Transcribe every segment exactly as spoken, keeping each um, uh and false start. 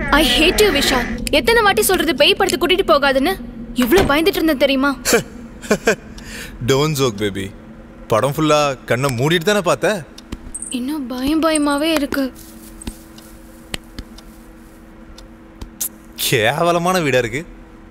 I hate you Vishal. எத்தனை வாட்டி சொல்றது பேய் படத்துக்கு கூட்டிட்டு போகாதுன்னு? இவ்வளவு பயந்துட்டு இருந்தேன் தெரியுமா? Don't joke baby. படம் ஃபுல்லா கண்ணை மூடிட்டு தானே பார்த்த? இன்னும் பயம் பயமாவே இருக்கு. கேவலமான வீடா இருக்கு.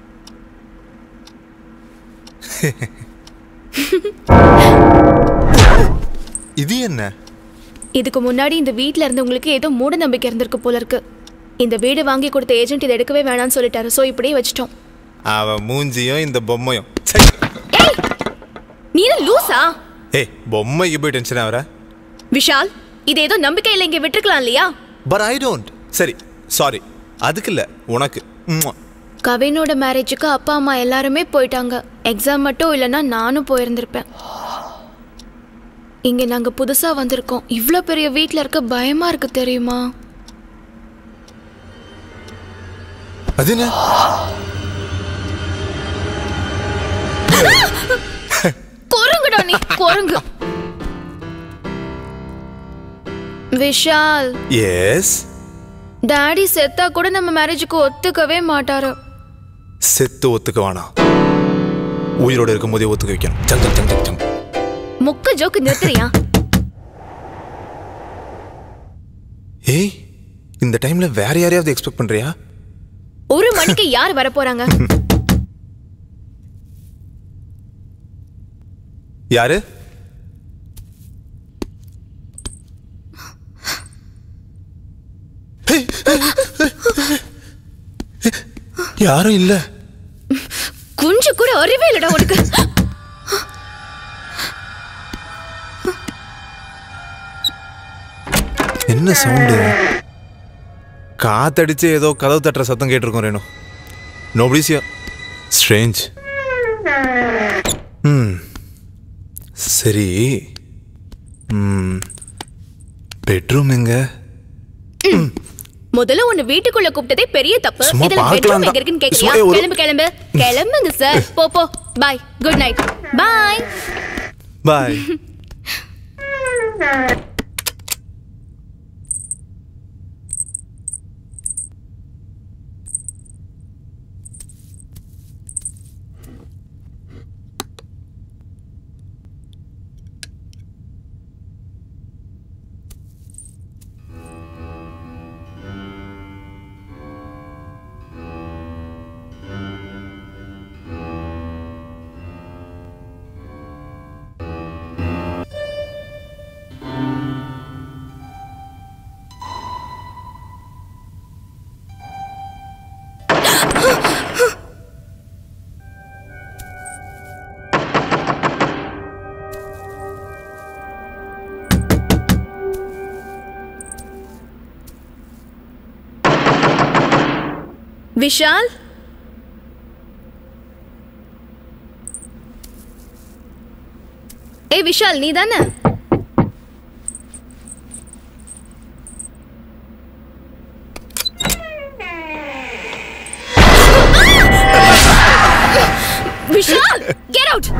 இது என்ன? இதுக்கு முன்னாடி இந்த வீட்ல இருந்தவங்களுக்கு ஏதோ மூட நம்பிக்கை இருந்திருக்கு போல இருக்கு. இந்த வீடு வாங்கி கொடுத்த ஏஜென்ட் இதை எடுக்கவே வேணாம்னு சொல்லிட்டாரு. சோ இப்படியே வச்சிட்டோம். அவன் மூஞ்சியும் இந்த பொம்மையும். ஏய் நீ லூசா? ஏய் பொம்மைக்கு போய் டென்ஷன் ஆவற? விஷால் இது ஏதோ நம்பிக்கை இல்ல இங்க விட்டுக்கலாம் இல்லையா? But I don't. சரி சாரி. அதுக்கு இல்ல உனக்கு. கவினோட மேரேஜுக்கு அப்பா அம்மா எல்லாருமே போயிட்டாங்க. எக்ஸாம் மட்டும் இல்லைன்னா நானும் போயிருந்திருப்பேன். இங்க நாங்க புதுசா வந்திருக்கோம். இவ்ளோ பெரிய வீட்ல இருக்க பயமா இருக்கு தெரியுமா? அது என்ன? குரங்குடா நீ குரங்கு. விஷால். எஸ். டாடி செத்தா கூட நம்ம மேரேஜுக்கு ஒத்துக்கவே மாட்டாரு. செத்து ஒத்துக்க வேணாம். உயிரோட இருக்கும்போதே ஒத்துக்க வைக்கணும். ஜங் ஜங் ஜங் ஜங். முக்க ஜோக்கு நிறுத்துறியா? ஏய் இந்த டைம்ல வேற யாரையாவது எக்ஸ்பெக்ட் பண்றியா? ஒரு மணிக்கு யார் வர போறாங்க? யாரு? யாரும் இல்ல. கொஞ்சம் கூட அறிவே இல்லடா உனக்கு. என்ன சவுண்டு? காத்தடிச்சு ஏதோ கதவு தட்டுற சத்தம் கேட்டிருக்கோம் ரேணு. Nobody's here. ஸ்ட்ரேஞ்ச். ம் சரி. ம் பெட்ரூம் எங்க? முதல்ல உன்னை வீட்டுக்குள்ள கூப்பிட்டதே பெரிய தப்பு. இதுல பெட்ரூம் எங்க இருக்குன்னு கேக்குறியா? கிளம்பு கிளம்பு கிளம்புங்க சார். போ போ. Bye. Good night. Bye. Bye. Vishal ஏய் விஷால் நீ தானே? Vishal get out.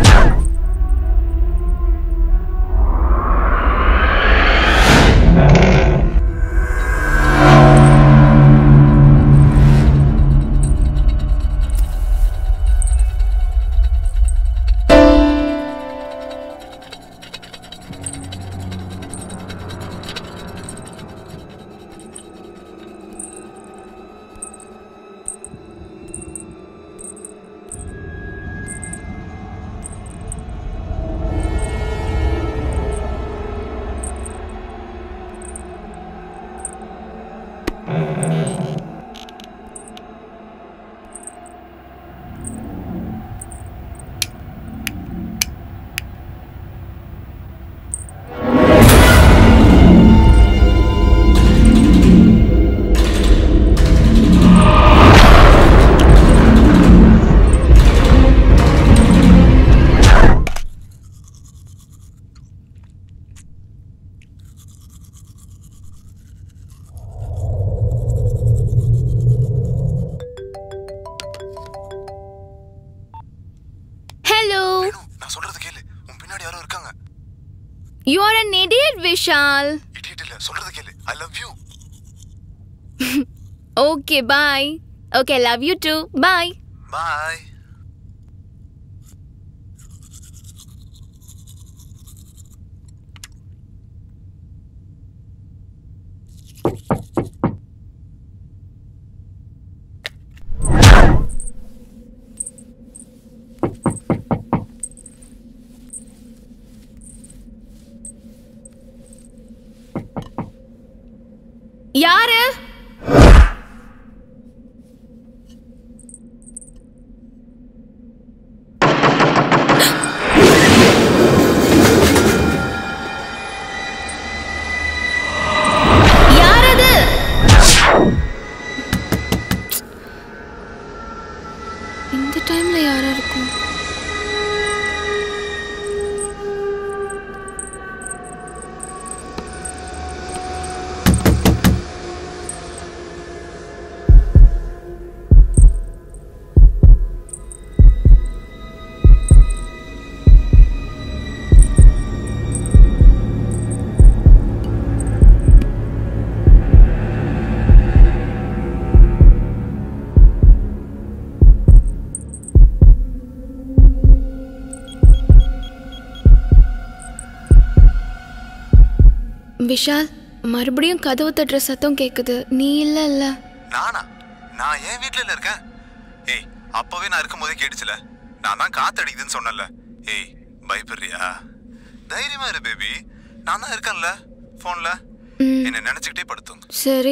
You are an idiot, Vishal. Idiot illa, solradhu kelu. I love you. Okay bye. Okay love you too. Bye. Bye. யாரு? யாரது? இந்த டைம்ல யாரா இருக்கும்? விஷால், மறுபடியும் கதவு தட்டுற சத்தம் கேக்குது. நீ இல்ல இல்ல? நானா? நான் ஏன் வீட்ல இருக்கேன்? ஏய், அப்பவே நான் இருக்கும்போதே கேட்டுச்சுல. நான் தான் காத்தடிக்குதுன்னு சொன்னல. ஏய், பயப்படுறியா? தைரியமா இரு பேபி. நான் தான் இருக்கேன்ல போன்ல. என்ன நினைச்சுக்கிட்டே படுத்துங்க. சரி.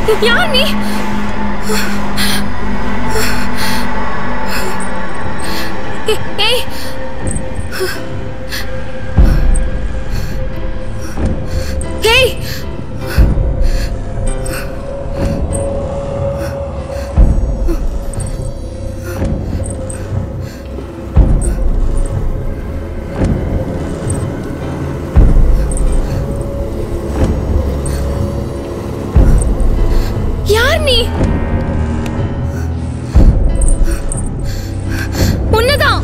யார் நீ? ஏய் ஏய் யார் நீ? உன்னதான்.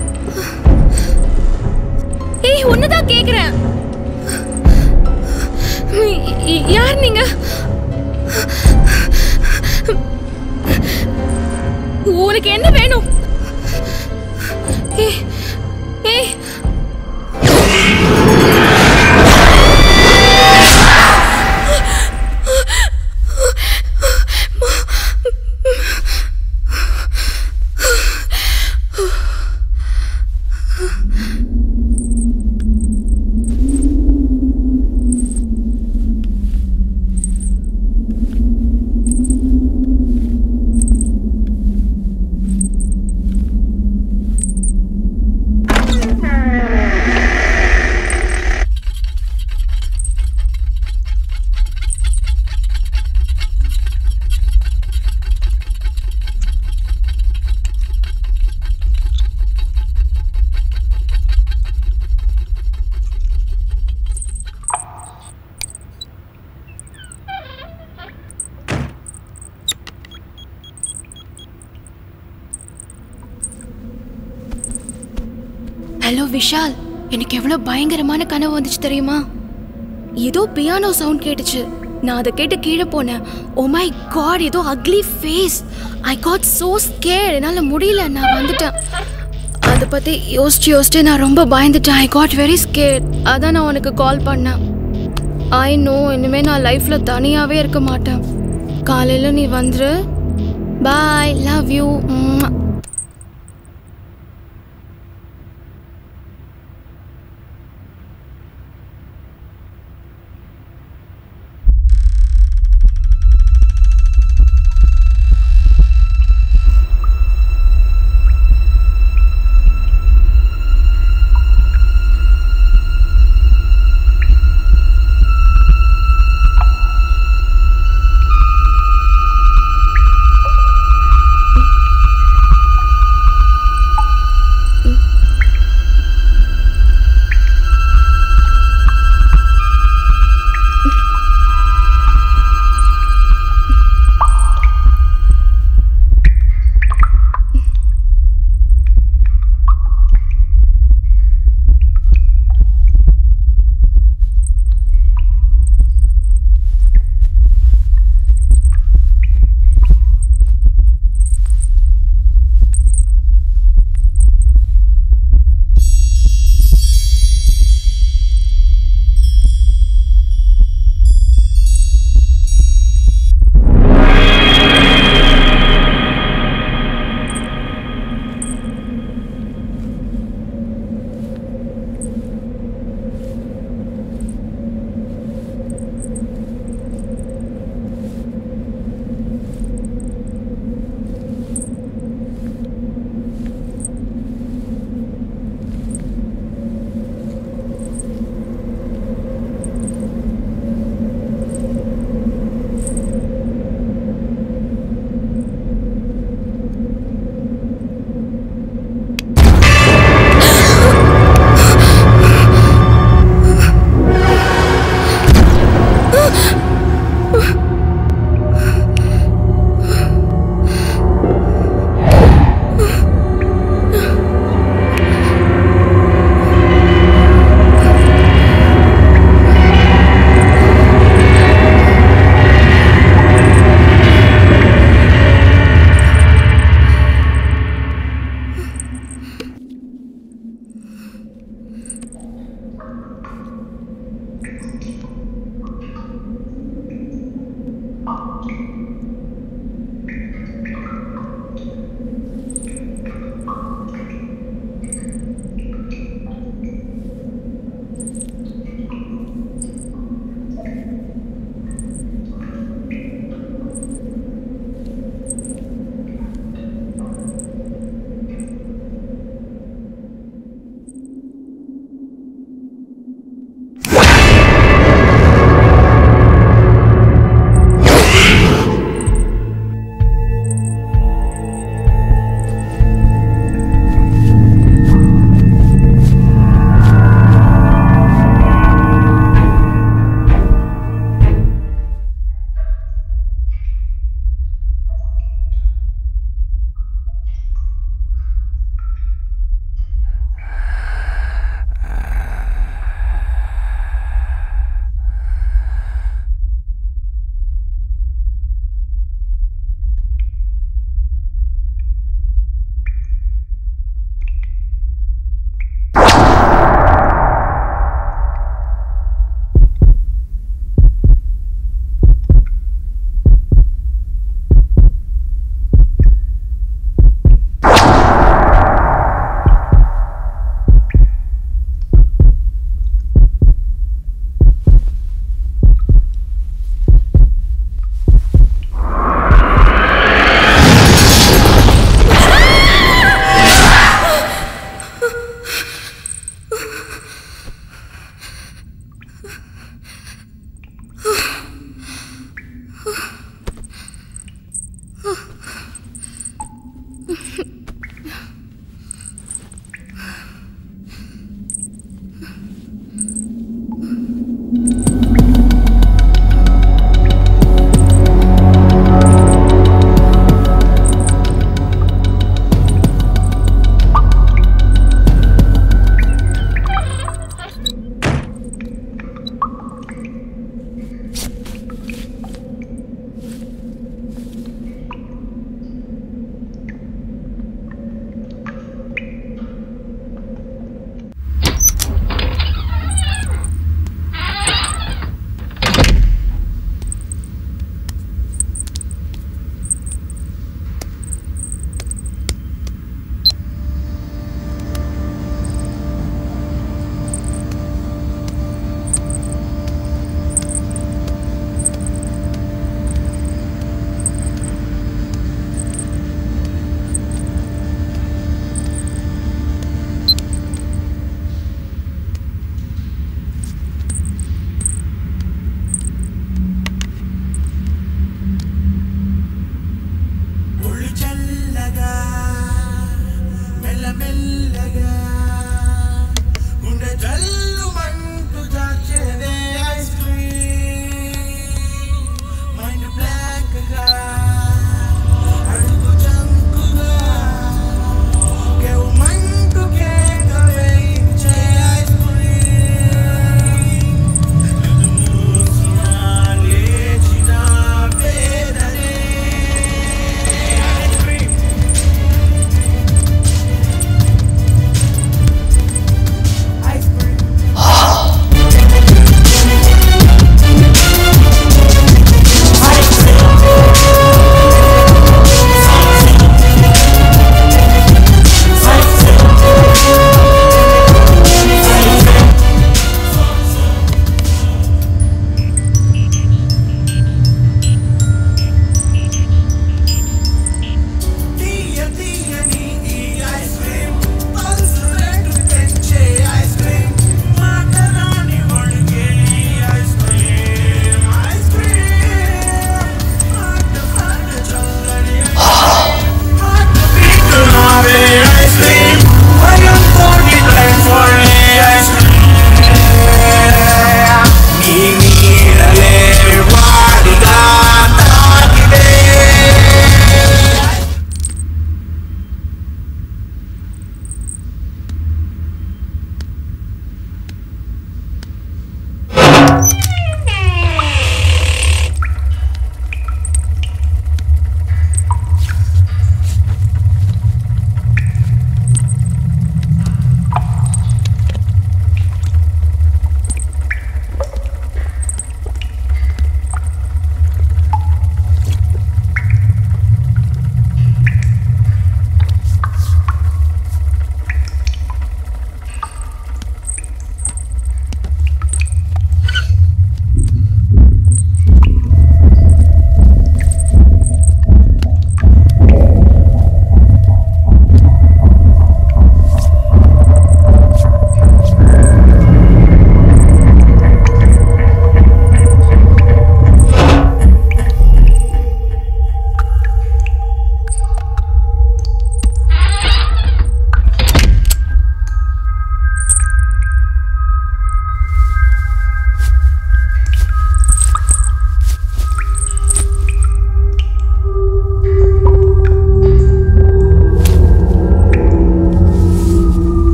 ஏய் உன்னதான் கேக்குறேன். யார் நீங்க? உனக்கு என்ன வேணும்? ஏய் ஏய் ஹலோ விஷால், எனக்கு எவ்வளவு பயங்கரமான கனவு வந்துச்சு தெரியுமா? ஏதோ பியானோ சவுண்ட் கேட்டுச்சு. நான் அதை கேட்டு கீழே போனேன். ஓ மை காட், ஏதோ ugly face. I got so scared. என்னால முடியல, நான் வந்துட்டேன். அதை பத்தி யோசிச்சு யோசிச்சு நான் ரொம்ப பயந்துட்டேன். I got very scared. அதான் நான் உனக்கு கால் பண்ணேன். ஐ நோ, இனிமே நான் லைஃப்ல தனியாவே இருக்க மாட்டேன். காலையில நீ வந்துரு. Bye, love you.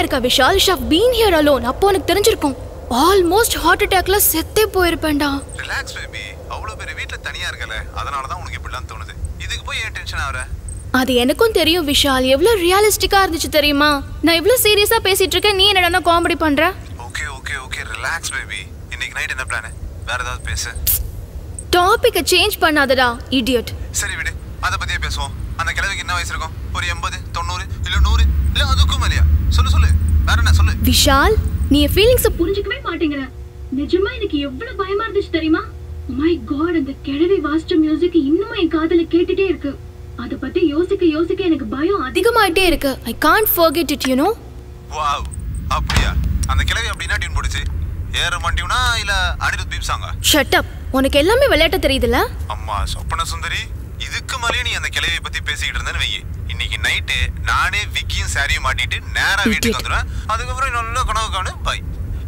இருக்கா Vishal? Show been here alone. அப்போ எனக்கு தெரிஞ்சிருக்கும். ஆல்மோஸ்ட் ஹார்ட் அட்டாக்ல செத்தே போயிருப்பேன்டா. Relax baby. அவ்வளவு பேர் வீட்ல தனியா இருக்கல, அதனால தான் உனக்கு இப்படிலாம் தோணுது. இதுக்கு போய் ஏன் டென்ஷன் ஆவற? அது எனக்கும் தெரியும் விஷால். எவ்வளவு ரியலிஸ்டிக்கா இருந்துச்சு தெரியுமா? நான் இவ்வளவு சீரியஸா பேசிட்டு இருக்கேன், நீ என்னடா காமெடி பண்ற? Okay okay okay relax baby. இன்னைக்கு நைட் என்ன பிளான்? வேற ஏதாவது பேசு. டாபிக்க சேஞ்ச் பண்ணாதடா இடியட். சரி விடு, அத பத்தியே பேசுவோம். அந்த கிழவிக்கு என்ன வயசு இருக்கும்? ஒரு எண்பது தொண்ணூறு இல்ல நூறு இல்ல அதுக்கும் மேலயா? சொல்லு சொல்லு, வேற என்ன சொல்லு. விஷால், நீ என் ஃபீலிங்ஸ் புரிஞ்சிக்கவே மாட்டேங்கற. நிஜமா எனக்கு எவ்வளவு பயமா இருந்துச்சு தெரியுமா? ஓ மை காட், அந்த கிழவி வாசிச்ச மியூசிக் இன்னும் என் காதுல கேட்டுட்டே இருக்கு. அத பத்தி யோசிக்க யோசிக்க எனக்கு பயம் அதிகமாயிட்டே இருக்கு. I can't forget it, you know. Wow, அப்படியா? அந்த கிழவி அப்படினா டியூன் போடுச்சு. ஏர் மண்டியூனா இல்ல அனிருத் பீப் சாங்கா? Shut up. உனக்கு எல்லாமே விளையாட்ட தெரியுதுல? அம்மா சொப்பன சுந்தரி, இதுக்கு மேலே நீ அந்த கிழவியை பத்தி பேசிக்கிட்டு இருந்தேன்னு வெயி. இன்னைக்கு நைட்டு நானே விக்கியும் சாரியும் மாட்டிட்டு நேரா வீட்டுக்கு வந்துடுவேன். அதுக்கப்புறம் நல்ல கனவு காணு. பை.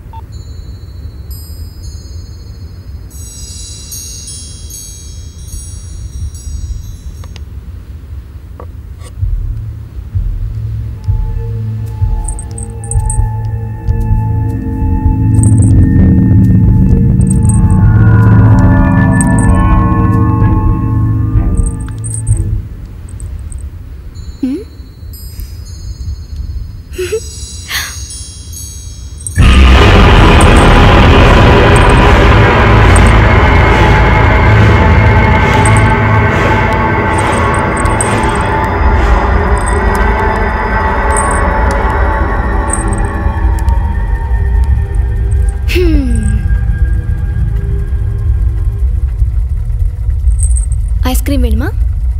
ஐஸ்கிரீம் வேணுமா?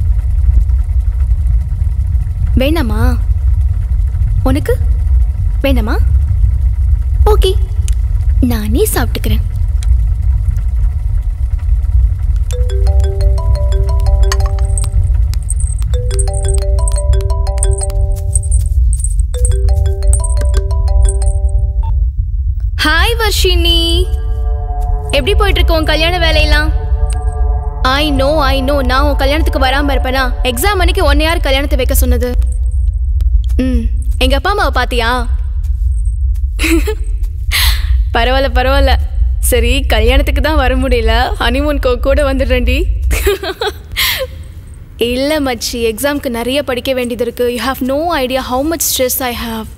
வேண்டாமா? உனக்கு வேண்டாமா? ஓகே, நானே சாப்பிட்டுக்கிறேன். ஹாய் வர்ஷினி, எப்படி போயிட்டு இருக்கு உன் கல்யாண வேலையெல்லாம்? ஐ நோ ஐ நோ நான் உன் கல்யாணத்துக்கு வராமல் இருப்பேனா? எக்ஸாம் அன்னைக்கு ஒன் யார் கல்யாணத்தை வைக்க சொன்னது? ம் எங்க அப்பா அம்மாவை பார்த்தியா? பரவாயில்ல பரவாயில்ல. சரி, கல்யாணத்துக்கு தான் வர முடியல, ஹனிமூனுக்கு கூட வந்துடுறேன்டி. இல்லை மச்சி, எக்ஸாம்க்கு நிறைய படிக்க வேண்டியது இருக்கு. You have no idea how much stress I have.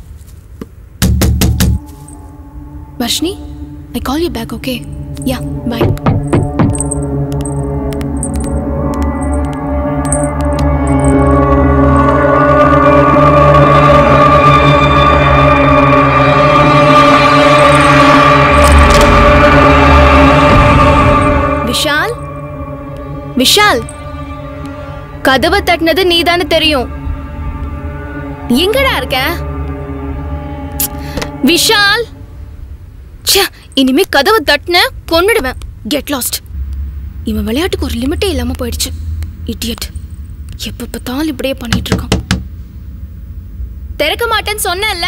Varshini, I call you back. Okay, ya bye. Vishal, Vishal, கதவை தட்டினது நீதானே தெரியும். எங்கடா இருக்க விஷால்? இனிமே கதவை தட்டின கொன்னுடுவேன். Get lost. இவன் விளையாட்டுக்கு ஒரு லிமிட்டே இல்லாம போயிடுச்சு. இடியட். எப்ப பார்த்தாலும் இப்படியே பண்ணிட்டு இருக்கான். திறக்க மாட்டேன்னு சொன்னேன்ல.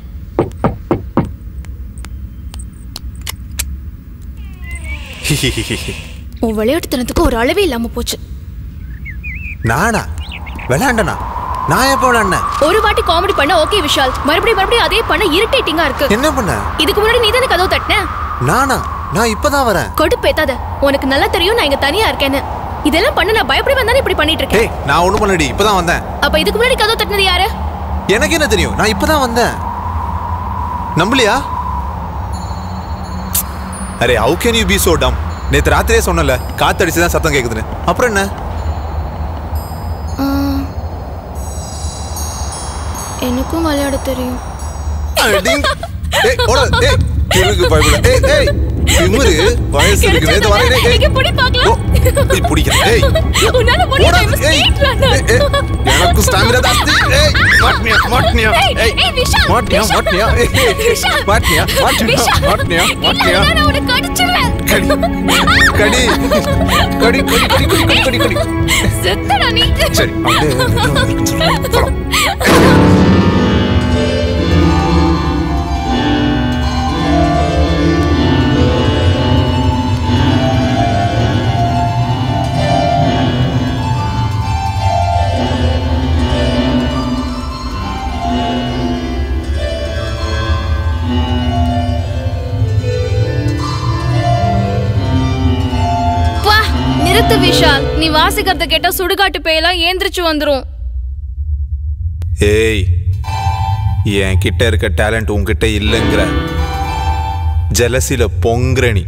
உன் விளையாட்டுத்தனத்துக்கு ஒரு அளவே இல்லாம போச்சு. நானா விளையாண்டனா? நான் எப்ப விளையாண்டேன்? ஒரு வாட்டி காமெடி பண்ண ஓகே விஷால், மறுபடியும் மறுபடியும் அதே பண்ண இரிட்டேட்டிங்கா இருக்கு. என்ன பண்ண? இதுக்கு முன்னாடி நீ தானே கதவு தட்டின. நானா? நான் இப்பதான் வரேன். கடுப்பேத்தாத. உனக்கு நல்லா தெரியும் நான் இங்க தனியா இருக்கேன்னு. இதெல்லாம் பண்ண நான் பயப்படுவேன் தானே இப்படி பண்ணிட்டு இருக்கேன். ஏய், நான் ஒண்ணும் பண்ணலடி, இப்பதான் வந்தேன். அப்ப இதுக்கு முன்னாடி கதவு தட்டினது யாரு? எனக்கு என்ன தெரியும்? நான் இப்பதான் வந்தேன். நம்பலையா? அரே, how can you be so dumb? நேத்து ராத்திரியே சொன்னல, காத்தடிச்சு தான் சத்தம் கேக்குதுன்னு. அப்புறம் என்ன? எனக்கும் விளையாட தெரியும். ஏய் ஓட, ஏய் கிறுக்கு பயப்பட. ஏய் ஏய் திமிரு வயசு இருக்கு. நேத்து வரேன். ஏய் நீங்க புடி பார்க்கலாம். நீ புடிக்க. ஏய் உன்னால முடியும். Street runner. எனக்கு ஸ்டாமினா தாஸ்தி. ஏய் மாட்னியா மாட்னியா. ஏய் ஏய் விஷால், மாட்னியா மாட்னியா. ஏய் மாட்னியா மாட்னியா மாட்னியா மாட்னியா. நான் உன்னை கடிச்சிடுவேன். கடி கடி கடி கடி கடி கடி கடி. செத்தடா நீ. சரி அப்படியே. நிறுத்து விஷால். நீ வாசிக்கிறத கேட்டா சுடுகாட்டு பேயெல்லாம் ஏந்திரிச்சு வந்துரும். ஏய், என் கிட்ட இருக்க டேலண்ட் உன்கிட்ட இல்லைங்கிற ஜலசில பொங்கரணி.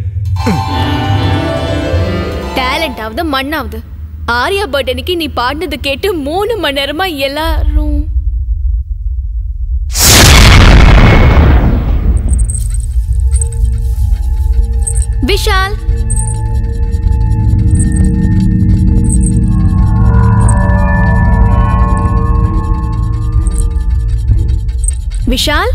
டேலண்ட் ஆகுது மண்ணாவது. ஆர்யா பர்த்டேக்கு நீ பாடினது கேட்டு மூணு மணி நேரமா எல்லாரும் விஷால் விஷால்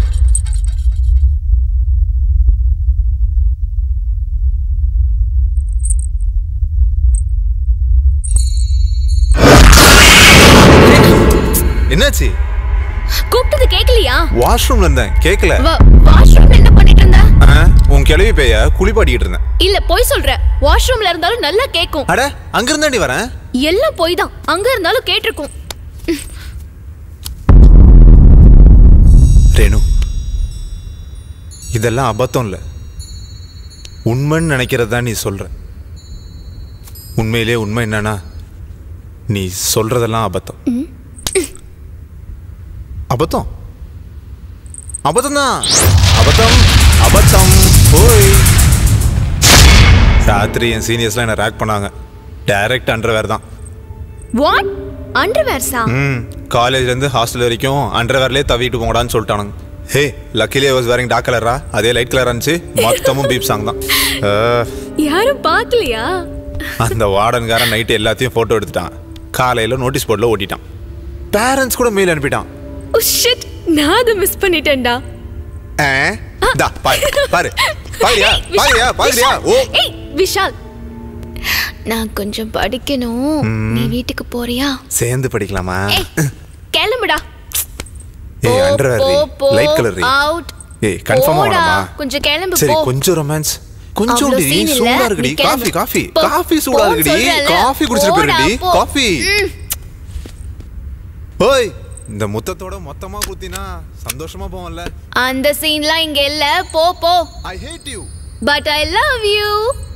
என்னாச்சு? கூப்பிட்டது கேக்கலையா? வாஷ்ரூம்ல இருந்தேன், கேக்கல. வாஷ்ரூம்ல என்ன பண்ணிட்டு இருந்த? உன் கிளவி பேய குளிப்பாட்டிட்டு இருந்தேன். இல்ல போய் சொல்ற. வாஷ்ரூம்ல இருந்தாலும் நல்லா கேக்கும். அட அங்க இருந்தாண்டி வரேன். எல்லாம் போய் தான். அங்க இருந்தாலும் கேட்டிருக்கும். ரேணு, இதெல்லாம் அபத்தம் இல்ல, உண்மைன்னு நினைக்கிறதா நீ சொல்ற. உண்மையிலே உண்மை என்னன்னா நீ சொல்றதெல்லாம் அபத்தம். அபத்தம் அபத்தம் தான். அபத்தம் அபத்தம் போய். ராத்திரி என் சீனியர்ஸ்லாம் என்ன ரேக் பண்ணாங்க. டைரக்ட் அண்டர்வேர் தான். வாட்? அண்டர்வேர்ஸா? ம் காலேஜ்ல இருந்து ஹாஸ்டல் வரைக்கும் அண்டர்வேர்லயே தவிட்டு போங்கடான்னு சொல்லிட்டானுங்க. Hey, luckily I was wearing dark கலரா, அதே லைட் கலரா இருந்துச்சு. மொத்தமும் பீப் சாங் தான். யாரும் பார்க்கலையா? அந்த வார்டன்காரன் நைட்டு எல்லாத்தையும் போட்டோ எடுத்துட்டான். காலையில நோட்டீஸ் போர்டில் ஓட்டிட்டான். பேரண்ட்ஸ் கூட மெயில் அனுப்பிட்டான். ஓ ஷிட், நான் அதை மிஸ் பண்ணிட்டேன்டா. டா பாரு பாரு பாரியா பாரியா பாரியா. ஓ ஏய் விஷால், நான் கொஞ்சம் படிக்கணும். நீ வீட்டுக்கு போறியா? சேர்ந்து படிக்கலாமா? கிளம்புடா. ஏய் அண்டர்வேர் லைட் கலர். அவுட். ஏய் கன்ஃபார்ம் ஆவணுமா? கொஞ்சம் கிளம்பு. சரி கொஞ்சம் ரொமான்ஸ். கொஞ்சம் டி சூடா இருக்குடி. காபி காபி காபி சூடா இருக்குடி. காபி குடிச்சிட்டு போறடி. காபி. ஓய், இந்த முத்தத்தோட மொத்தமா குத்தினா சந்தோஷமா போவல்ல. அந்த சீன்லாம் இங்க இல்ல. போ போ. I hate you but I love you.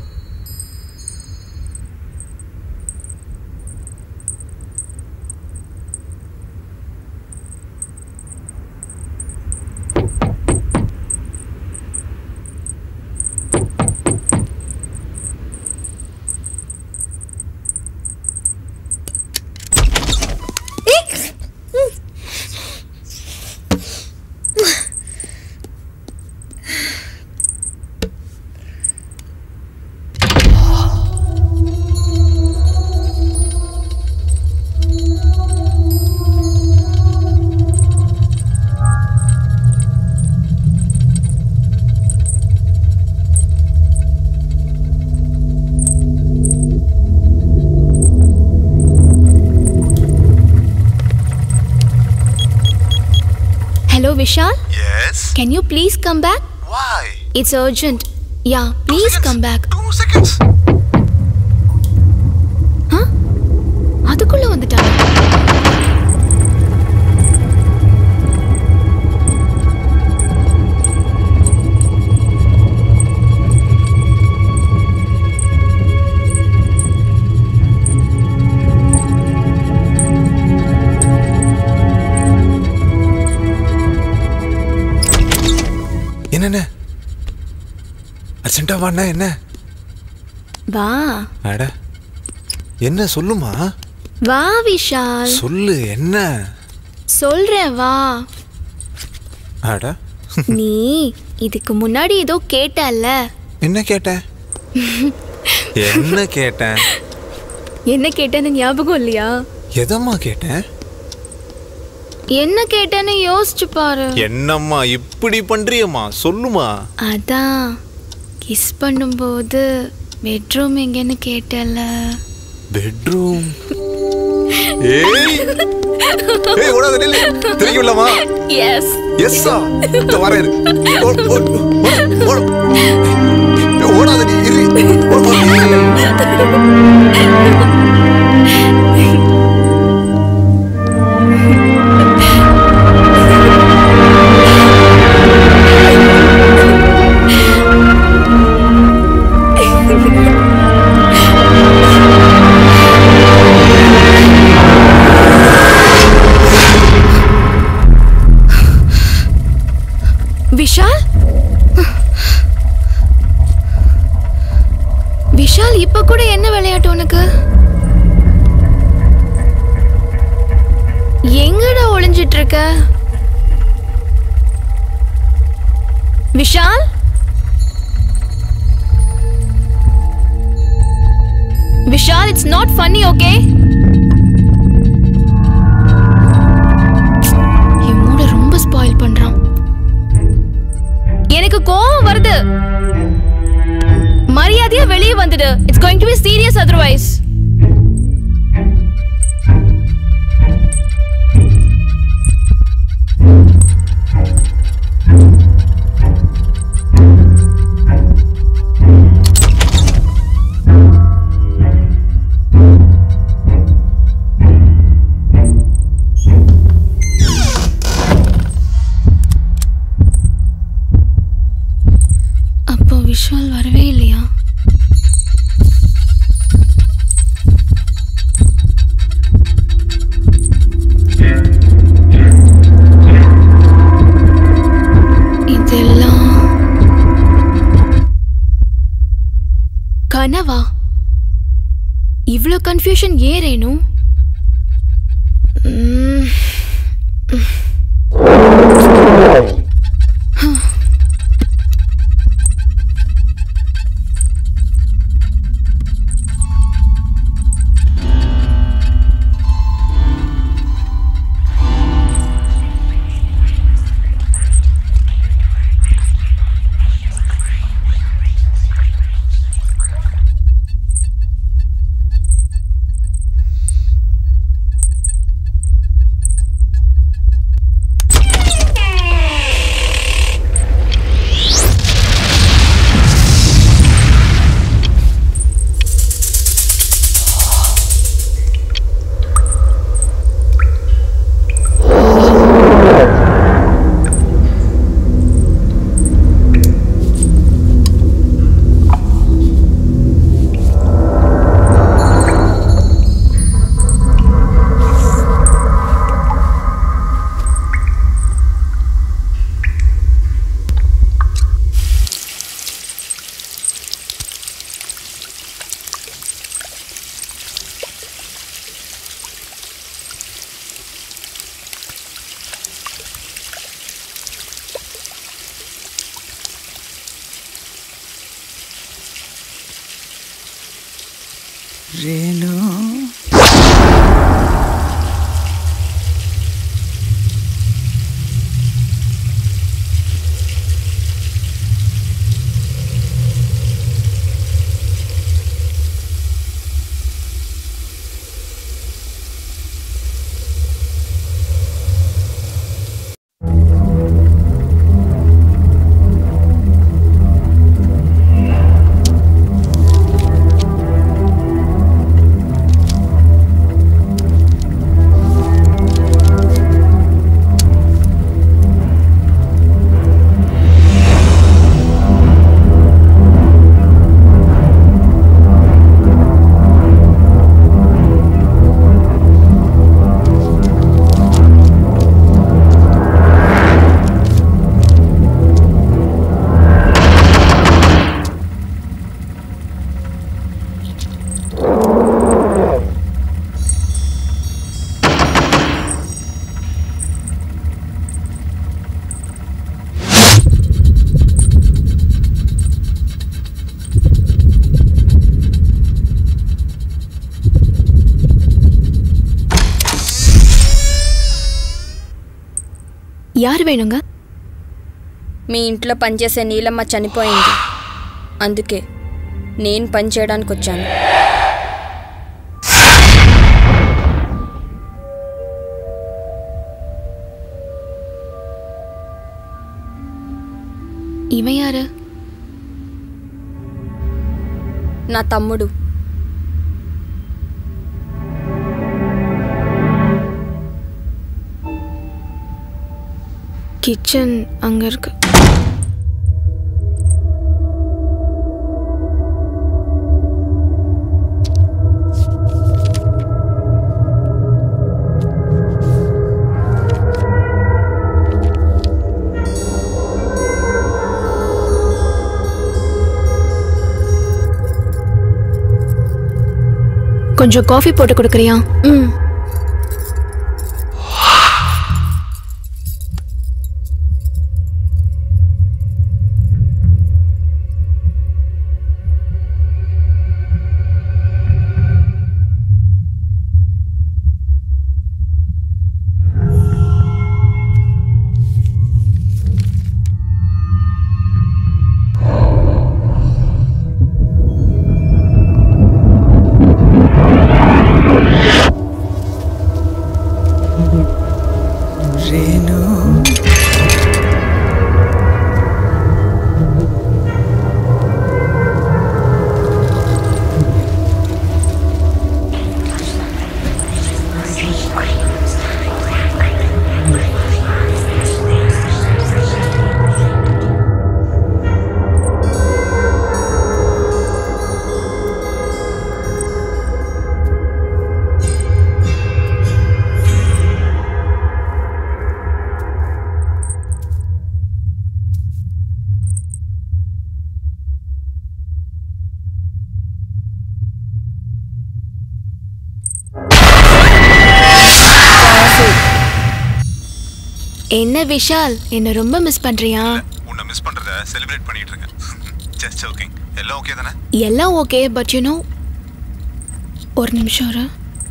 Hello Vishal? Yes. Can you please come back? Why? It's urgent. Yeah, please come back. Two seconds. Huh? அதுக்குள்ள வந்துட்டாங்க. என்ன அர்ஜென்ட்டா வாண்ணா? என்ன வா. அட என்ன சொல்லுமா? வா விஷால். சொல்லு என்ன? சொல்றேன் வா. அட நீ இதுக்கு முன்னாடி ஏதோ கேட்டல்ல. என்ன கேட்ட? என்ன கேட்டேன்? என்ன கேட்டேன்னு ஞாபகம் இல்லையா? எதம்மா கேட்டேன்? என்ன கேட்டேன்னு யோசிச்சு பாரு. என்னம்மா இப்படி பண்றியம்மா? சொல்லுமா. அதான் கிஸ் பண்ணும்போது பெட்ரூம் எங்கன்னு கேட்டல. பெட்ரூம்? ஏய் ஏய் ஓடாத நில்லு. திரும்பி வரலாமா? எஸ் எஸ்ஸா. இந்த வரேன். ஓடாத நீ இரு. Ha ha ha. விஷால், இப்ப கூட என்ன விளையாட்டு உனக்கு? எங்கடா ஒளிஞ்சிட்டு இருக்க Vishal? Vishal, it's not funny, okay? என் மூட ரொம்ப ஸ்பாயில் பண்றான். எனக்கு கோவம் வருது. மரியாதையா வெளியே வந்துடு. It's going to be serious otherwise. Vishal வரவே இல்லையா? இதெல்லாம் கனவா? இவ்ளோ கன்ஃபியூஷன் ஏன் ரேணு? ரேணு, యారు వేణుగా? మీ ఇంట్లో పనిచేసే నీలమ్మ చనిపోయింది. అందుకే నేను పని చేయడానికి వచ్చాను. ఇవే యారు? నా తమ్ముడు. கிச்சன் அங்கே இருக்கு. கொஞ்சம் காஃபி போட்டு கொடுக்குறியா? ம். என்ன விஷால், என்ன ரொம்ப மிஸ் பண்றியா? உன்னை மிஸ் பண்றத செலிப்ரேட் பண்ணிட்டு இருக்கேன். Just joking. எல்லாம் ஓகே தானே? எல்லாம் ஓகே, பட் யூ நோ, ஒரு நிமிஷம் இரு.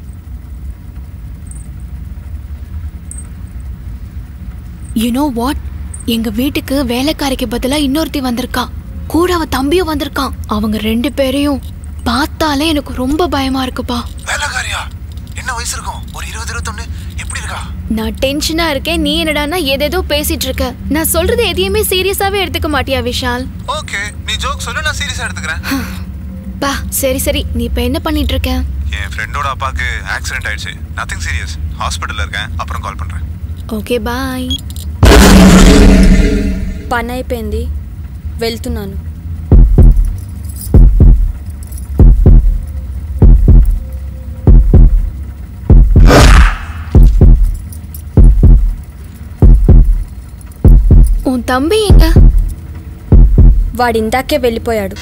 யூ நோ வாட், எங்க வீட்டுக்கு வேலைக்காரிக்கு பதிலா இன்னொருத்தி வந்திருக்கா. கூட அவ தம்பியும் வந்திருக்கான். அவங்க ரெண்டு பேரையும் பார்த்தாலே எனக்கு ரொம்ப பயமா இருக்குப்பா. வேலைக்காரியா? என்ன வயசு இருக்கும்? ஒரு இருபது இருபத்தொன்னு. எப்படி இருக்கா? நான் டென்ஷனா இருக்கேன், நீ என்னடான்னா ஏதேதோ பேசிட்டு இருக்க. நான் சொல்றது எதையுமே சீரியஸாவே எடுத்துக்க மாட்டியா விஷால்? ஓகே, நீ ஜோக் சொல்லு, நான் சீரியஸா எடுத்துக்கிறேன். பா சரி சரி, நீ இப்ப என்ன பண்ணிட்டு இருக்க? என் ஃப்ரெண்டோட அப்பாக்கு ஆக்சிடென்ட் ஆயிடுச்சு. Nothing serious. ஹாஸ்பிட்டல்ல இருக்கேன். அப்புறம் கால் பண்றேன். Okay bye. పని అయిపోయింది, వెళ్తున్నాను. உன் தம்பி எங்க? వాడు ఇందాకే వెళ్ళిపోయాడు.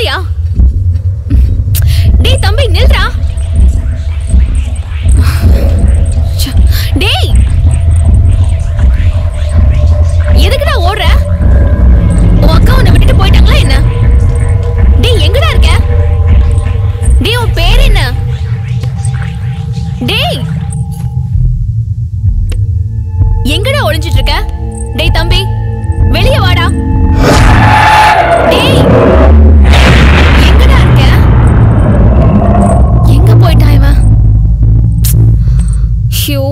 நில்லையா? டேய் தம்பி நில்றா. டேய் எதுக்குடா ஓடுற? உன் அக்கா உன்னை விட்டுட்டு போயிட்டாங்களா என்ன? டேய் எங்கடா இருக்க? டேய் உன் பேர் என்ன? டேய் எங்கடா ஒளிஞ்சிட்டு இருக்க? டேய் தம்பி வெளிய வாடா. டேய் எங்கடா இருக்க? எங்க போயிட்டான் இவன்? ஷோ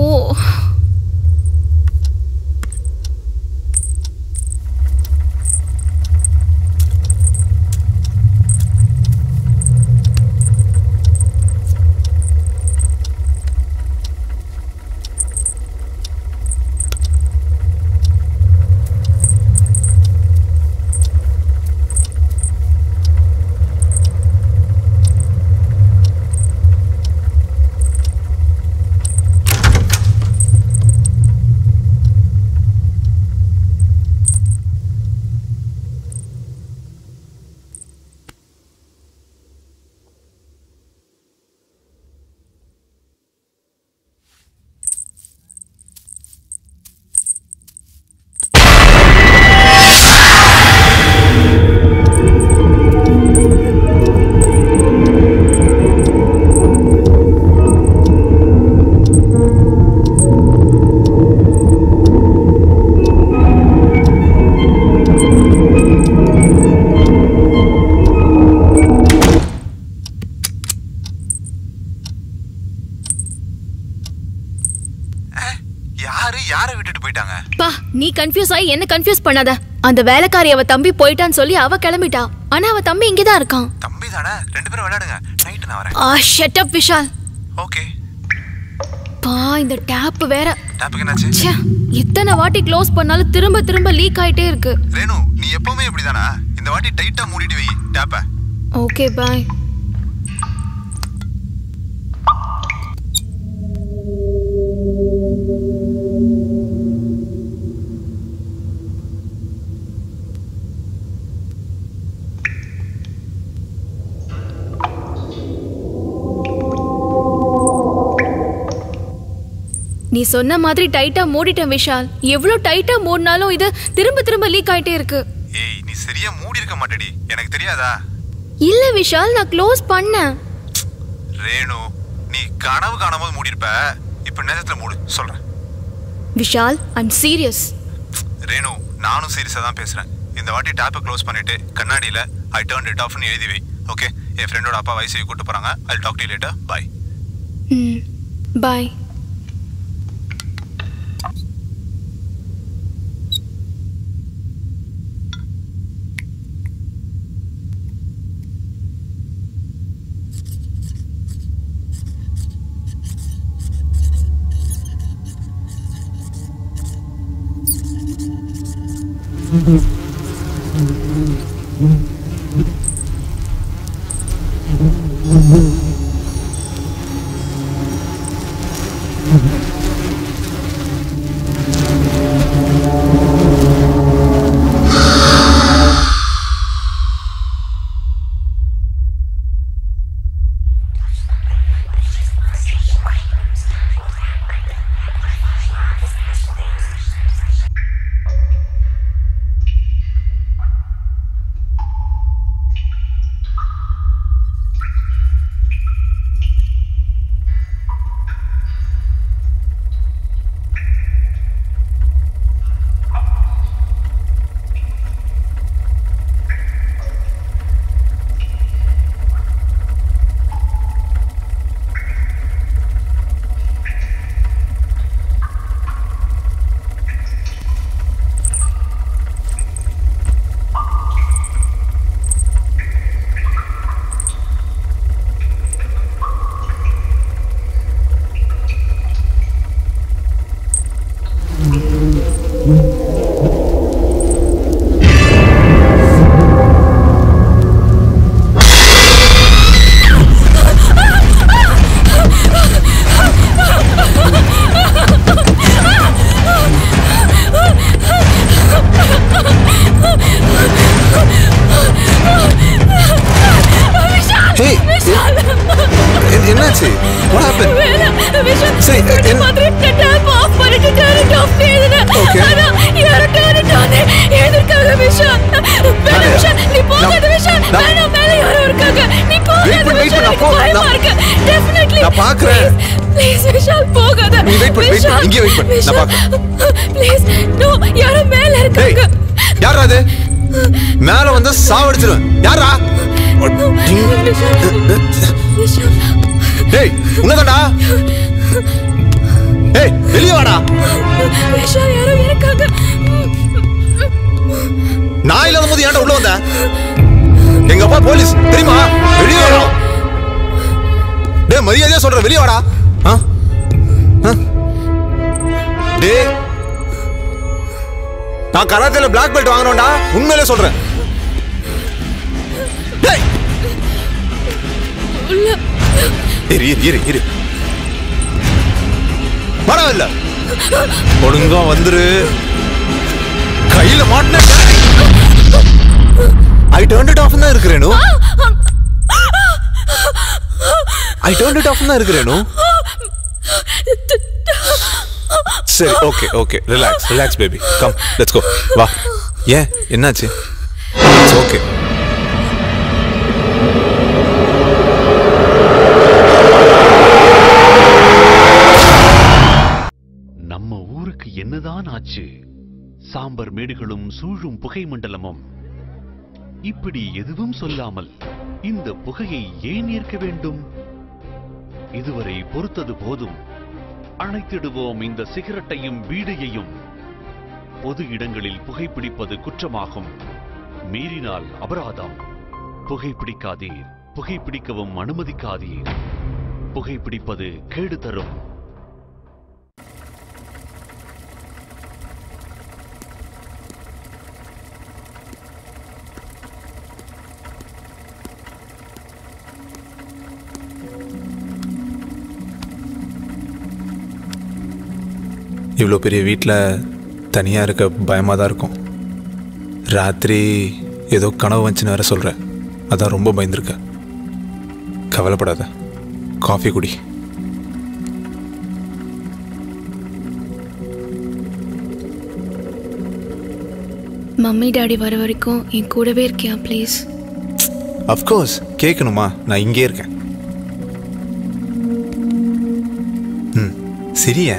நீ கன்ஃபியூஸ் ஆகி என்ன கன்ஃபியூஸ் பண்ணாத. அந்த வேலைக்காரி அவ தம்பி போயிட்டான்னு சொல்லி அவ கிளம்பிட்டா. ஆனா அவ தம்பி இங்க தான் இருக்கான். தம்பி தானே, ரெண்டு பேரும் விளையாடுங்க. நைட் நான் வரேன். Ah shut up Vishal. Okay. பா இந்த டேப் வேற. டேப்புக்கு என்னாச்சு? ச்சே எத்தனை வாட்டி க்ளோஸ் பண்ணாலும் திரும்ப திரும்ப லீக் ஆயிட்டே இருக்கு. ரேணு நீ எப்பவுமே இப்படிதானா? இந்த வாட்டி டைட்டா மூடிட்டு வை டேப்பை. Okay bye. நீ சொன்ன மாதிரி டைட்டா மூடிட்டேன் விஷால். எவ்வளவு டைட்டா மூடினாலும் இது திரும்ப திரும்ப லீக் ஆயிட்டே இருக்கு. ஏய் நீ சரியா மூடி இருக்க மாட்டடி, எனக்கு தெரியாதா? இல்ல விஷால் நான் க்ளோஸ் பண்ணேன். ரேணு நீ கனவு காணும்போது மூடி இருப்ப, இப்ப நேரத்துல மூடு சொல்றேன். Vishal I am serious. Renu நானும் சீரியஸா தான் பேசுறேன். இந்த வாட்டி டேப்பை க்ளோஸ் பண்ணிட்டு கண்ணாடியில ஐ டர்ன்ட் இட் ஆஃப்னு எழுதி வை. ஓகே? என் ஃப்ரெண்டோட அப்பா வயசுக்கு கூட்டு போறாங்க. I will talk to you later. Bye. ம் பை. Hey, என்னாச்சு? What happened? விஷால் சரி, இந்த மாதிரி டேப் ஆஃப் பண்ணிட்டு டர்ன் ஆஃப் செய்தேன். ஆனா யாரோ டர்ன் ஆன் எதற்காக விஷால்? வேணா விஷால் நீ போகாத விஷால். வேணா மேல யாரோ இருக்காங்க. நீ போகாத விஷால். நான் போறேன். டெஃபினெட்லி நான் பார்க்கறேன். ப்ளீஸ் விஷால் போகாத. நீ வெயிட் பண்ணு, வெயிட் பண்ணு. இங்கே வெயிட் பண்ணு. நான் பார்க்கறேன். ப்ளீஸ் நோ யாரோ மேல இருக்காங்க. யாரா அது? மேல வந்து சாவடிச்சிடுவேன். யாரா? டேய் உன்னதாடா. டேய் வெளிய வாடா. விஷால் யாரோ இருக்காங்க. நான் இல்லாத போது ஏன்டா உள்ள வந்த? எங்க அப்பா போலீஸ் தெரியுமா? வெளிய வாடா. டேய் மரியாதையா சொல்ற வெளிய வாடா. ஆ? ஆ? டேய் நான் கராத்தேல பிளாக் பெல்ட் வாங்கணும்டா. உண்மையிலே சொல்றேன். டேய் இரு இரு இரு இரு வாடா இல்ல ஒழுங்கா வந்துரு. கையில மாட்டின I turned it off தான் இருக்கிறேனோ. I turned it off தான் இருக்கிறேனோ. சரி okay okay relax relax baby come let's go வா. ஏன் என்னாச்சு? It's okay. நம்ம ஊருக்கு என்னதான் ஆச்சு? சாம்பர் மேடுகளும் சூழும் புகை மண்டலமும். இப்படி எதுவும் சொல்லாமல் இந்த புகையை ஏன் ஏற்க வேண்டும்? இதுவரை பொறுத்தது போதும். அணைத்திடுவோம் இந்த சிகரெட்டையும் பீடியையும். பொது இடங்களில் புகைப்பிடிப்பது குற்றமாகும். மீறினால் அபராதம். புகைப்பிடிக்காதீர். புகைப்பிடிக்கவும் அனுமதிக்காதீர். புகைப்பிடிப்பது கேடு தரும். இவ்வளோ பெரிய வீட்டில் தனியாக இருக்க பயமாக தான் இருக்கும். ராத்திரி ஏதோ கனவு வந்துச்சுன்னு வேற சொல்கிறேன். அதான் ரொம்ப பயந்துருக்க. கவலைப்படாத, காஃபி குடி. மம்மி டாடி வர வரைக்கும் என் கூடவே இருக்கியா ப்ளீஸ்? அஃப்கோர்ஸ் கேட்கணுமா? நான் இங்கே இருக்கேன். ம் சரியா?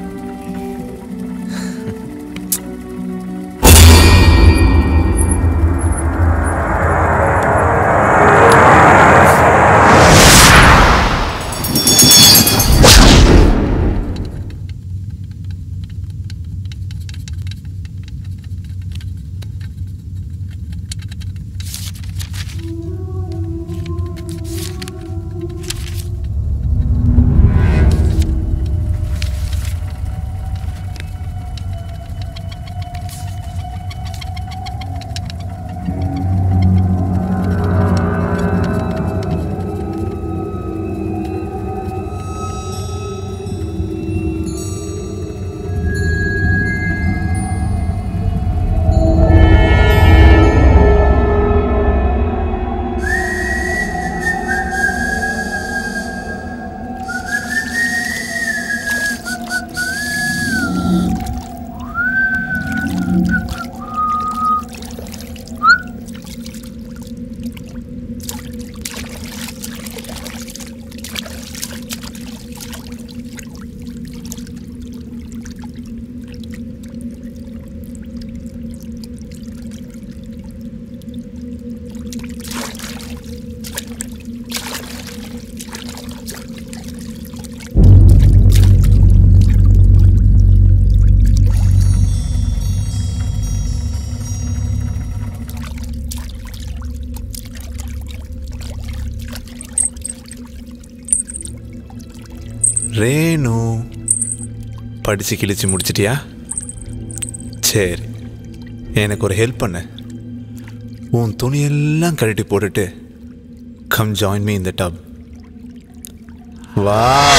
ரேணு படித்து கிழிச்சு முடிச்சிட்டியா? சரி, எனக்கு ஒரு ஹெல்ப் பண்ணு. உன் துணியெல்லாம் கழட்டி போட்டுட்டு கம் ஜாயின் மீ இந்த டப். வா.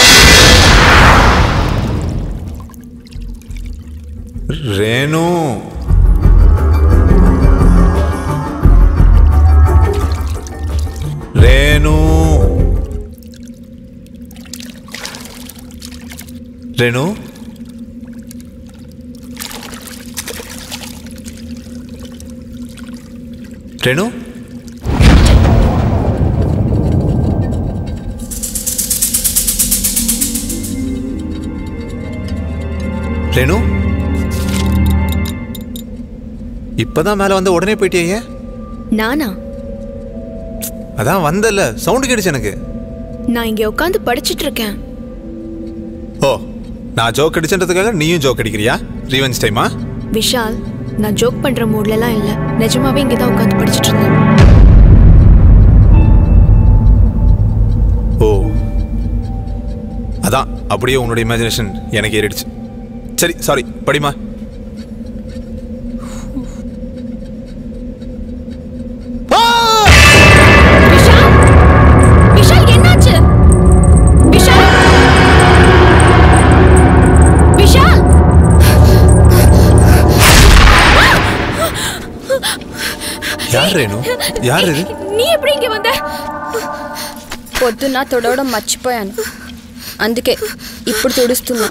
ரேணு ரேணு ரேணு ரேணு ரேணு இப்பதான் மேல வந்து உடனே போயிட்டியே. நானா? அதான் வந்தல, சவுண்ட் கேட்டுச்சு எனக்கு. நான் இங்க உட்காந்து படிச்சிட்டு இருக்கேன். ஓ, நான் ஜோக் அடிச்சன்றதுக்காக நீயும் ஜோக் அடிக்கிறியா? ரிவெஞ்ச் டைமா? விஷால், நான் ஜோக் பண்ற மூட்லலாம் இல்ல. நிஜமாவே இங்க தான் உட்காந்து படிச்சிட்டு இருந்தேன். ஓ, அதான் அப்படியே உன்னோட இமேஜினேஷன் எனக்கு ஏறிடுச்சு. சரி, சாரி, படிமா. யார் ரேணு? யார் இது? நீ எப்படி இங்க வந்த? పొద్దున్న తొడవడం మర్చిపోయాను, అందుకే ఇప్పుడు తుడుస్తున్నా.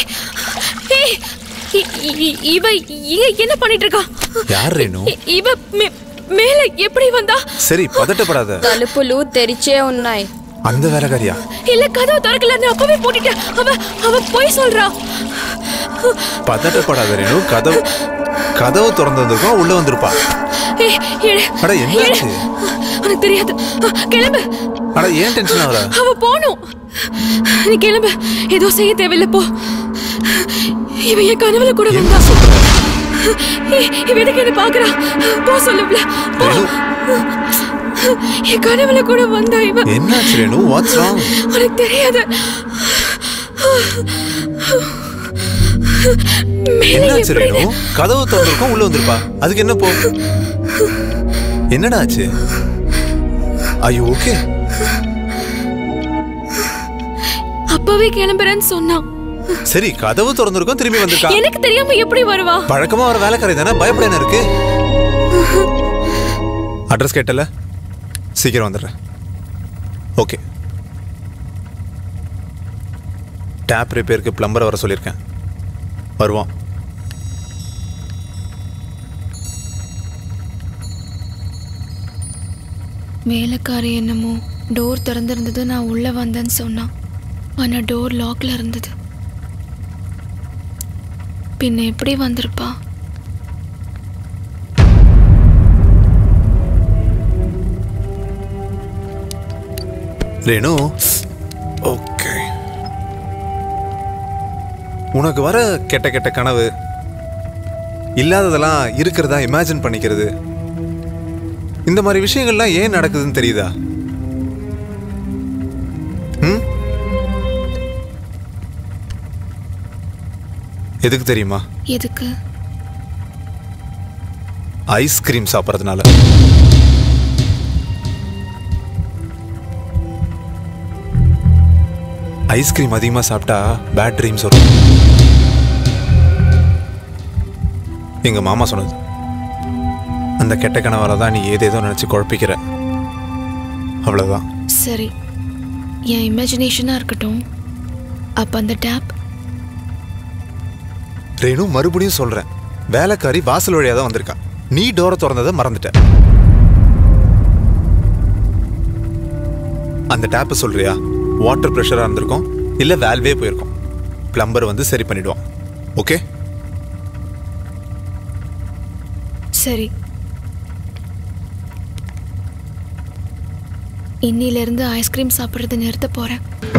இவ என்ன பண்ணிட்டு இருக்கா? யார் ரேணு? இவ மேல எப்படி வந்தா? சரி, பதட்டப்படாத. తలుపులు తెరిచే ఉన్నాయి. அந்த வேலைக்காரியா? இல்ல, கதவு திறக்கலன்னு அப்பவே போட்டுட்டேன். அவ அவ போய் சொல்றா. பதட்டப்படாத ரேணு, கதவு கதவு திறந்து வந்திருக்கோம், உள்ள வந்திருப்பா. அட என்னாச்சு? எனக்கு தெரியாது, கிளம்பு. அட ஏன் டென்ஷன் ஆகுற? அவ போணும், நீ கிளம்பு. ஏதோ செய்ய தேவையில்லை, போ. இவ என் கனவுல கூட வந்தா. சொல்ற? இவ எதுக்கு என்ன பாக்குறா? போ சொல்லுப்ல. என் கனவுல கூட வந்தா இவ. என்னாச்சு ரேணு? What's wrong? எனக்கு தெரியாது. என்னாச்சு ரேணு? கதவு திறந்திருக்கோம், உள்ள வந்திருப்பா. அதுக்கு என்ன போ? என்னடா ஆச்சு? ஐயோ, ஓகே. அப்பவே கிளம்புறேன்னு சொன்னான். சரி, கதவு திறந்திருக்கோம், திரும்பி வந்திருக்கா. எனக்கு தெரியாம எப்படி வருவா? பழக்கமா வர வேலைக்காரி தானே, பயப்பட என்ன இருக்கு? அட்ரஸ் கேட்டல, சீக்கிரம் வந்துடுறேன். ஓகே. டேப் ரிப்பேருக்கு பிளம்பரை வர சொல்லியிருக்கேன், வருவான். வேலைக்காரி என்னமோ டோர் திறந்திருந்தது, நான் உள்ள வந்தேன்னு சொன்னான். ஆனா டோர் லாக்ல இருந்தது. பின்ன எப்படி வந்திருப்பா? ரேணு, ஓகே. உனக்கு வர கெட்ட கெட்ட கனவு, இல்லாததெல்லாம் இருக்கிறதா இமேஜின் பண்ணிக்கிறது, இந்த மாதிரி விஷயங்கள்லாம் ஏன் நடக்குதுன்னு தெரியுதா? ம்? எதுக்கு தெரியுமா? எதுக்கு? ஐஸ்கிரீம் சாப்பிட்றதுனால. ஐஸ்கிரீம் அதிகமாக சாப்பிட்டா பேட் ட்ரீம்ஸ் வரும். எங்க மாமா சொன்னது. அந்த கெட்ட கனவால தான் நீ ஏதேதோ நினைச்சு குழப்பிக்கிற, அவ்வளவுதான். சரி, என் இமேஜினேஷனா இருக்கட்டும். அப்ப அந்த டேப்? ரேணு, மறுபடியும் சொல்றேன், வேலைக்காரி வாசல் வழியா தான் வந்திருக்கா. நீ டோரை திறந்ததை மறந்துட்ட. அந்த டேப்பை சொல்றியா? வாட்டர் ப்ரெஷரா இருந்திருக்கும், இல்ல வேல்வே போயிருக்கும். பிளம்பர் வந்து சரி பண்ணிடுவான். ஓகே? சரி, இன்னில இருந்து ஐஸ்கிரீம் சாப்பிடுறது நிறுத்த போறேன்.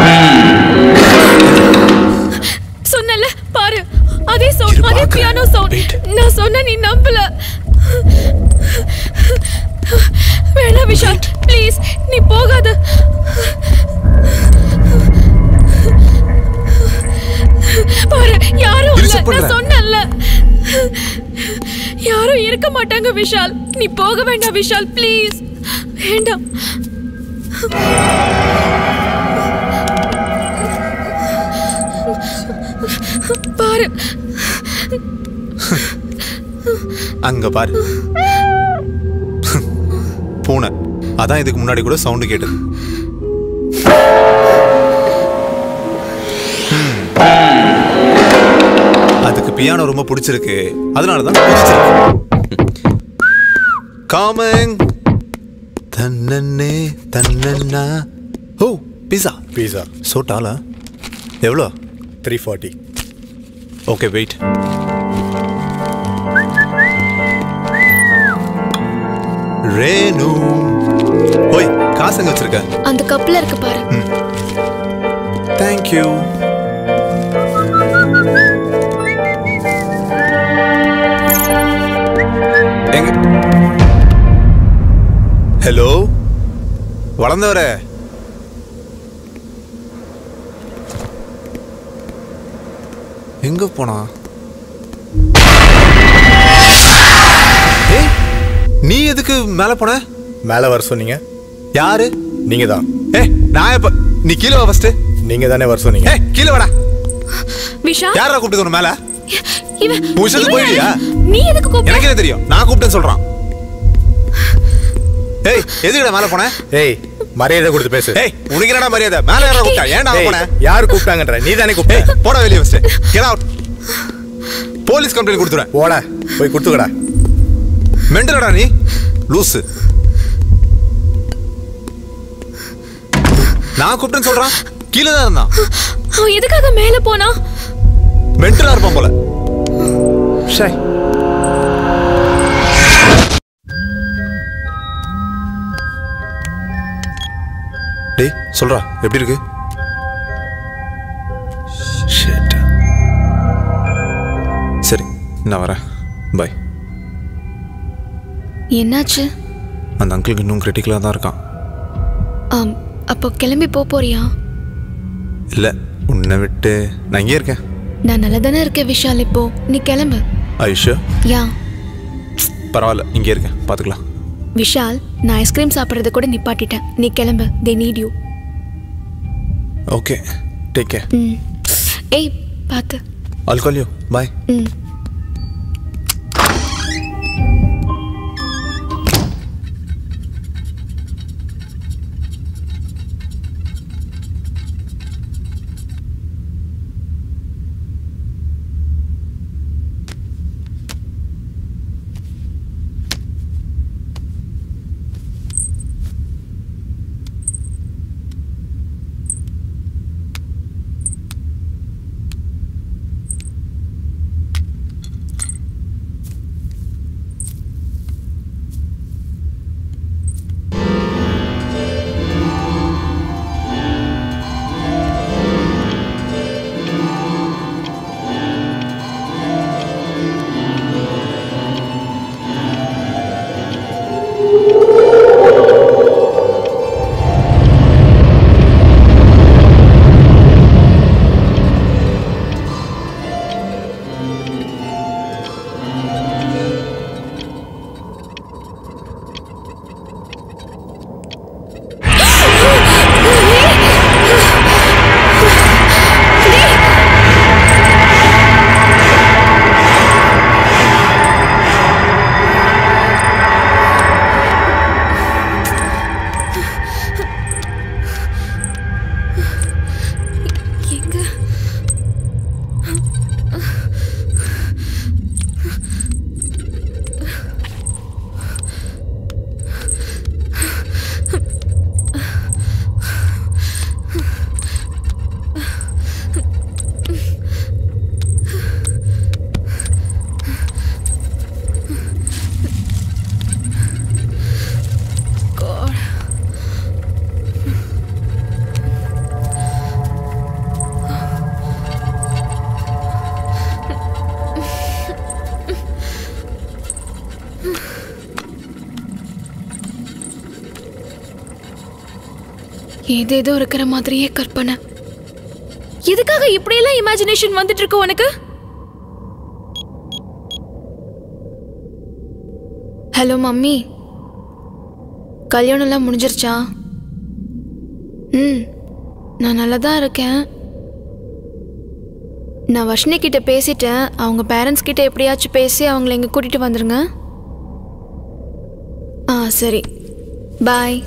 சொன்னல பாரு, அதே சவுண்ட், அதே பியானோ சவுண்ட். நான் சொன்ன நீ நம்பல. வேணா விஷால், ப்ளீஸ், நீ போகாத. பாரு, யாரும் இல்ல, நான் சொன்னல. யாரும் இருக்க மாட்டாங்க விஷால். நீ போக வேண்டாம் விஷால், ப்ளீஸ், வேண்டாம். பாரு, அங்க பாரு, பூனை. அதான் இதுக்கு முன்னாடி கூட சவுண்டு கேட்டது. அதுக்கு பியானோ ரொம்ப பிடிச்சிருக்கு, அதனாலதான் பிடிச்சிருக்கு. காமிங். தன்னே தன்னா. ஓ பீஸா. பீஸா சோட்டாலா எவ்வளோ? Three forty. Okay wait. Renu ஓய் காசு எங்க வச்சிருக்க? அந்த கப்ல இருக்கு பாரு. Thank you. எங்க? ஹலோ வளர்ந்தவர, எங்க போனா? ஏய் நீ எதுக்கு மேல போன? மேலே வர சொன்னீங்க. யாரு? நீங்க தான். ஏய் நான் எப்ப? நீ கீழே வா ஃபர்ஸ்ட். நீங்க தானே வர சொன்னீங்க. ஏய் கீழே வாடா. விஷால் யாரா கூப்பிட்டு மேல? இவன் உஷத்து போயிடியா? நீ எதுக்கு கூப்பிட்ட? எனக்கு என்ன தெரியும், நான் கூப்பிட்டேன்னு சொல்றான். ஏய் எதுக்குடா மேல போன? ஏய் மரியாதை கொடுத்து பேசு. ஏய் உனக்கு என்னடா மரியாதை? மேல யாரா கூப்பிட்டா? ஏன்டா போன? யார் கூப்பிட்டாங்கன்ற? நீ தானே கூப்பிட்ட. ஏய் போடா வெளிய first. Get out. Police complaint கொடுத்துறேன். போடா போய் கொடுத்துக்கடா. மெண்டலடா நீ லூசு. நான் கூப்பிட்டேன்னு சொல்றான், கீழே தான் இருந்தான். அவன் எதுக்காக மேல போனா? மெண்டலா இருப்பான் போல. ஷை டேய் சொல்றா எப்படி இருக்கு? ஷிட். சரி நான் வரேன், பை. என்னாச்சு? அந்த அங்கிளுக்கு இன்னும் கிரிட்டிக்கலாக தான் இருக்கான். ஆம், அப்போ கிளம்பி போக போறியா? இல்லை உன்னை விட்டு நான் இங்கே இருக்கேன். நான் நல்லா தானே இருக்கேன் விஷால், இப்போ நீ கிளம்பு. ஐஷா யா பரவாயில்ல, இங்கே இருக்கேன், பார்த்துக்கலாம். விஷால், நான் ஐஸ்கிரீம் சாப்பிட்றத கூட நிப்பாட்டிட்டேன். நீ கிளம்பு, they need you. Okay take care. ம் ஏய் பார்த்து. I'll call you. Bye. ம் ஏதேதோ இருக்கிற மாதிரியே கற்பனை. எதுக்காக இப்படியெல்லாம் இமேஜினேஷன் வந்துட்டு இருக்கு உனக்கு? ஹலோ மம்மி, கல்யாணம்லாம் முடிஞ்சிருச்சா? ம் நான் நல்லா தான் இருக்கேன். நான் வர்ஷினி கிட்ட பேசிட்டேன். அவங்க பேரண்ட்ஸ் கிட்ட எப்படியாச்சும் பேசி அவங்கள இங்கே கூட்டிகிட்டு வந்துடுங்க. ஆ சரி. பாய்.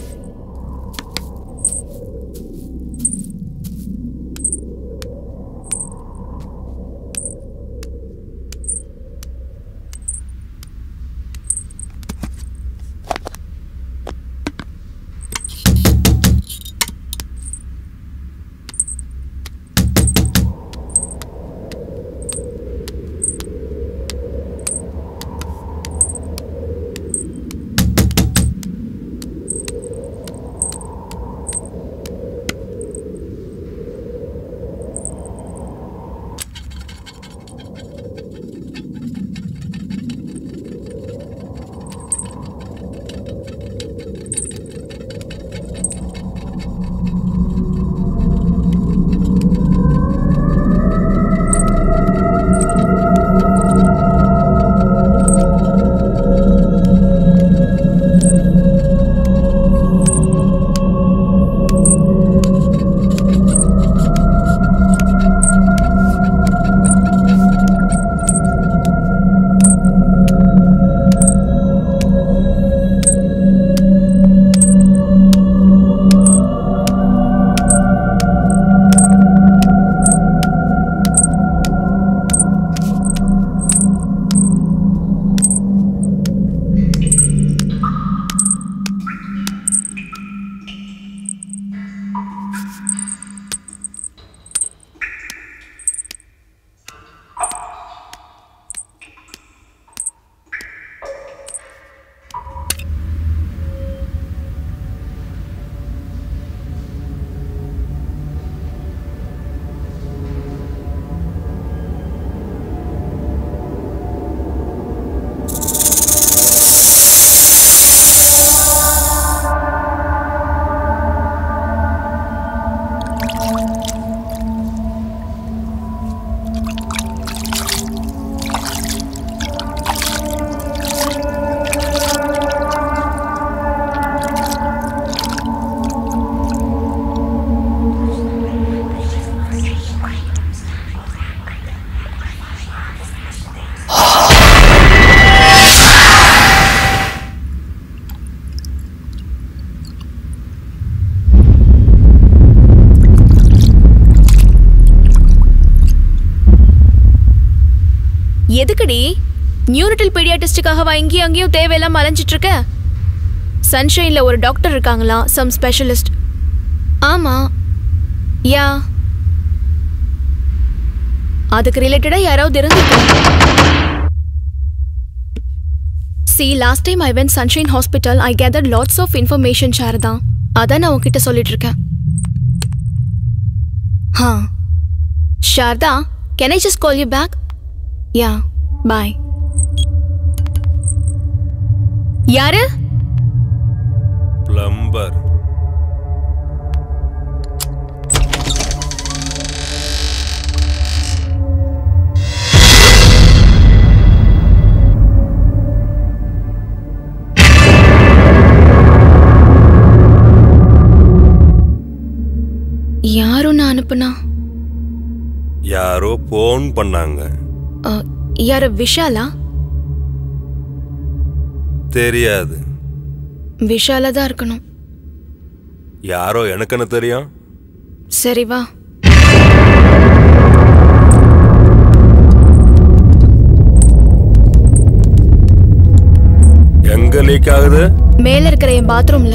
எதுக்குடி நியூரட்டல் பீடியாட்ரிஸ்டுக்காக வாங்கி அங்கேயும் தேவையில்லாம அலைஞ்சிட்டு இருக்க? சன்ஷைன்ல ஒரு டாக்டர் இருக்காங்களா, சம் ஸ்பெஷலிஸ்ட். ஆமா, யா, அதுக்கு ரிலேட்டடா யாராவது இருந்திருக்காங்க. See, last time I went Sunshine Hospital, I gathered lots of information, Sharda. அதான் நான் உன்கிட்ட சொல்லிட்டு இருக்கேன். Huh. Sharda, can I just call you back? Yeah, bye. யாரு? Plumber. யாரோ நான் அனுப்புனா? யாரோ போன் பண்ணாங்க. யாரு, விஷாலா? தெரியாது. விஷாலா தான் இருக்கணும். யாரோ எனக்கு என்ன தெரியும்? சரி வா. எங்க லீக் ஆகுது? மேல இருக்கிற என் பாத்ரூம்ல.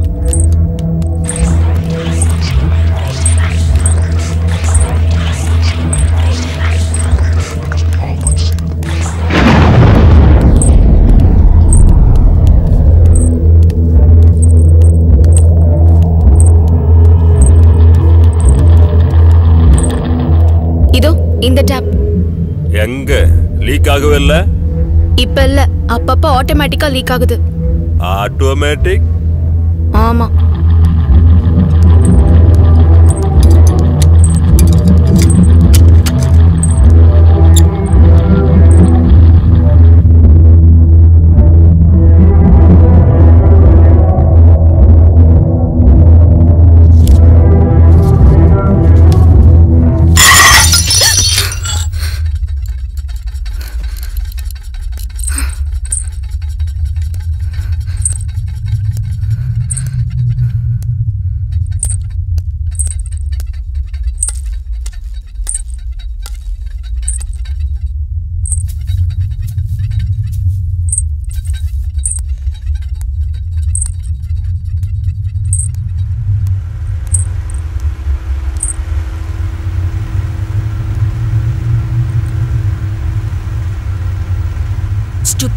இந்த டேப் எங்க லீக் ஆகவே இல்ல? இப்ப இல்ல, அப்பப்ப ஆட்டோமேட்டிக்கா லீக் ஆகுது. ஆட்டோமேட்டிக்? ஆமா.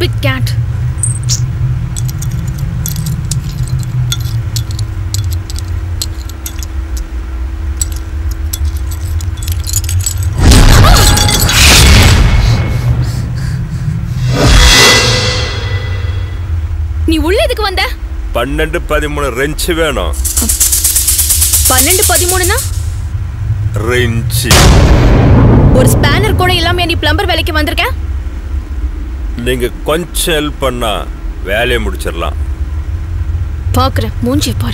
stupid cat. நீ உள்ள எதுக்கு வந்த? பன்னெண்டு பதிமூணு ரெஞ்ச் வேணும். பன்னெண்டு பதிமூணுனா ரெஞ்ச். ஒரு ஸ்பேனர் கூட இல்லாம நீ பிளம்பர் வேலைக்கு வந்திருக்க? நீங்க கொஞ்சம் ஹெல்ப் பண்ணா வேலையை முடிச்சிடலாம். பாக்குறேன், மூஞ்சி பாரு.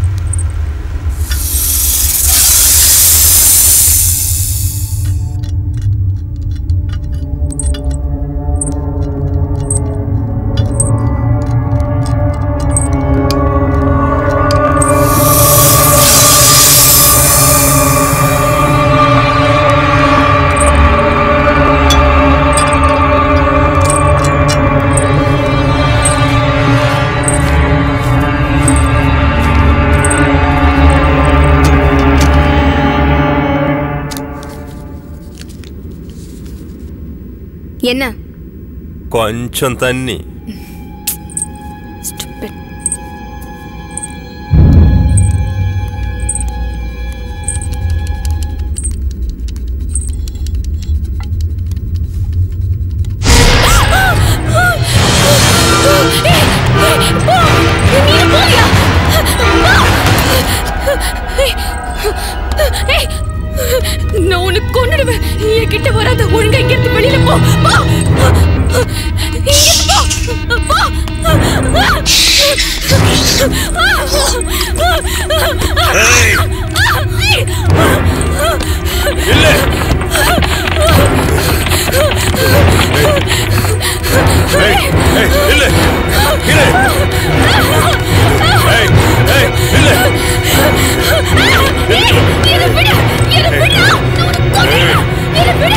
என்ன? கொஞ்சம் தண்ணி. Stupid. நான் உனக்கு கொன்னுடுவேன். என்கிட்ட வராத, ஒழுங்கா இங்க இருந்து வெளியில போ. போ இங்க போ. போ இல்ல ஏய் ஏய் இல்ல இல்ல ஏய் ஏய் இல்ல இரு விடு, இரு விடு. நான் உனக்கு கொன்னுடுவேன். இரு விடு.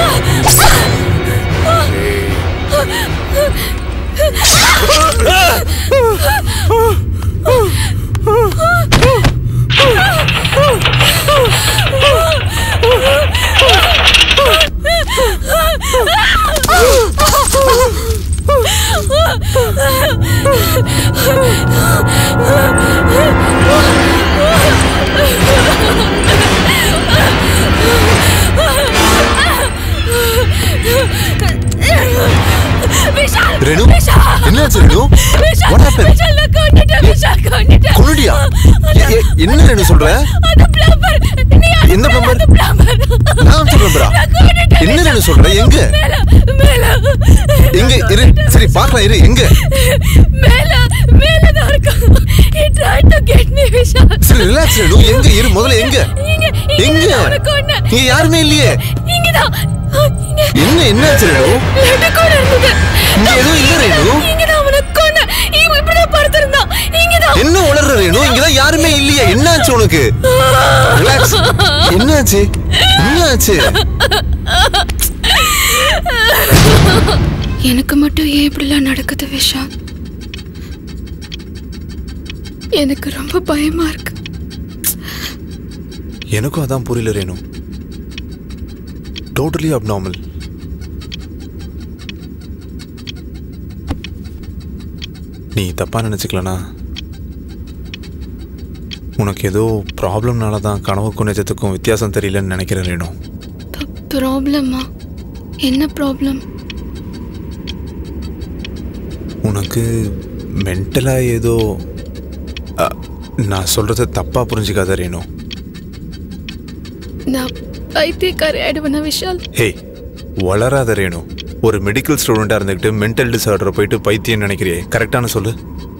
Renu, என்னாச்சு Renu? What happened? Vishal கொன்னுட்டேன். Vishal கொன்னுட்டேன். கொன்னுட்டியா? என்ன Renu சொல்ற? அந்த பிளம்பர். நீ எந்த பிளம்பர்? பிளம்பர். நான் சொல்றேன்டா. என்ன Renu சொல்ற? எங்க? மேல மேல. எங்க இரு. சரி பார்க்கலாம் இரு. எங்க? மேல மேல தான் இருக்கு. He tried to get me Vishal. சரி ரிலாக்ஸ் Renu. எங்க இரு முதல்ல எங்க? எங்க? இங்க யாருமே இல்லையே. இங்க தான். என்ன என்னாச்சு Renu? லட்டு கூட இருந்தது. இங்க எதுவும் இல்ல Renu. இங்க தான் உனக்கு கொன்ன. இவன் இப்படி தான் படுத்திருந்தான். இங்க தான். என்ன உளறற Renu? இங்க தான் யாருமே இல்லையே. என்னாச்சு உனக்கு? ரிலாக்ஸ். என்னாச்சு? என்னாச்சு? எனக்கு மட்டும் ஏன் இப்படிலாம் நடக்குது விஷால்? எனக்கு ரொம்ப பயமா இருக்கு. எனக்கும் அதான் புரியல Renu. Totally abnormal. நீ தப்பா நினைச்சுக்கலனா உனக்கு ஏதோ ப்ராப்ளம்னால தான் கனவுக்கும் நிஜத்துக்கும் வித்தியாசம் தெரியலன்னு நினைக்கிறேன் Renu. ப்ராப்ளமா? என்ன ப்ராப்ளம்? உனக்கு மென்டலா ஏதோ நான் சொல்றதை தப்பா புரிஞ்சுக்காத Renu. நான் பைத்தியக்காரி ஆயிடுவேனா விஷால்? ஹே வளராத Renu. ஒரு மெடிக்கல் ஸ்டூடெண்டா இருந்துக்கிட்டு மென்டல் டிசார்டரை போயிட்டு பைத்தியம் நினைக்கிறியே, கரெக்டான சொல்லு.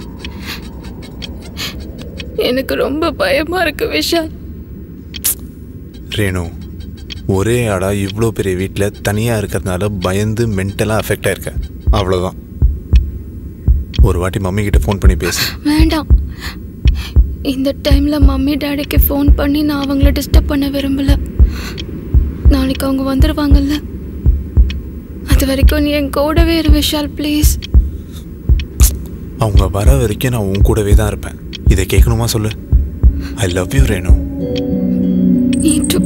எனக்கு ரொம்ப பயமா இருக்கு விஷால். Renu, ஒரே ஆளா இவ்வளோ பெரிய வீட்டில் தனியாக இருக்கிறதுனால பயந்து மென்டலாக அஃபெக்ட் ஆயிருக்க, அவ்வளோதான். ஒரு வாட்டி மம்மி கிட்ட ஃபோன் பண்ணி பேசு. வேண்டாம். இந்த டைமில் மம்மி டாடிக்கு ஃபோன் பண்ணி நான் அவங்கள டிஸ்டர்ப் பண்ண விரும்பல. நாளைக்கு அவங்க வந்துடுவாங்கல்ல, அது வரைக்கும் நீ என் கூடவே இரு விஷால் ப்ளீஸ். அவங்க வர வரைக்கும் நான் உன் கூடவே தான் இருப்பேன். இதை கேட்கணுமா சொல்லு. I love you Renu. Me too.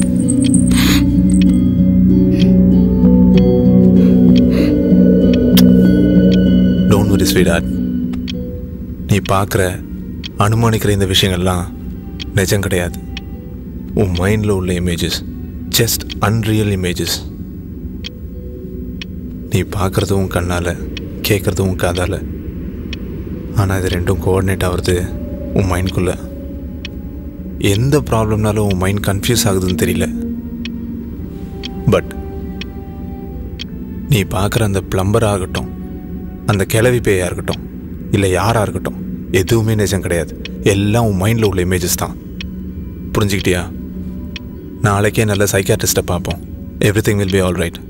Sweetheart. நீ பார்க்குற அனுமானிக்கிற இந்த விஷயங்கள்லாம் நிஜம் கிடையாது. உன் மைண்டில் உள்ள இமேஜஸ் ஜஸ்ட் அன்ரியல் இமேஜஸ். நீ பார்க்குறதும் உன் கண்ணால், கேட்குறதும் உன் காதால். ஆனால் இது ரெண்டும் கோஆர்டினேட் ஆகிறது உன் மைண்ட்குள்ளே. எந்த ப்ராப்ளம்னாலும் உன் மைண்ட் கன்ஃபியூஸ் ஆகுதுன்னு தெரியல. பட் நீ பார்க்குற அந்த பிளம்பர் ஆகட்டும், அந்த கிளவி பேயாக இருக்கட்டும், இல்லை யாராக இருக்கட்டும், எதுவுமே நிஜம் கிடையாது. எல்லாம் உன் மைண்டில் உள்ள இமேஜஸ் தான். புரிஞ்சுக்கிட்டியா? நாளைக்கே நல்ல சைக்காட்ரிஸ்ட்டை பார்ப்போம். Everything will be all right.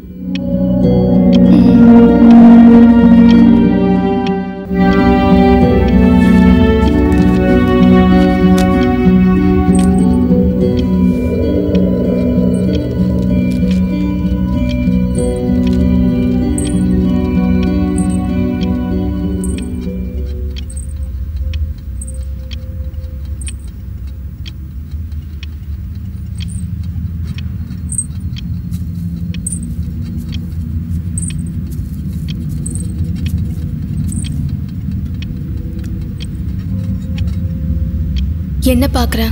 என்ன பாக்குற?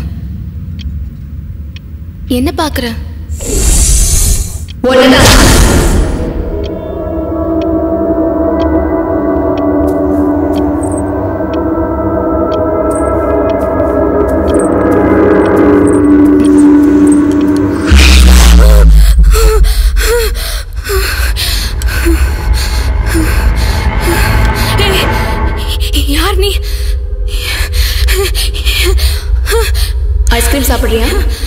என்ன பாக்குற? யார் நீ? ஐஸ்கிரீம் சாப்பிட்றியா?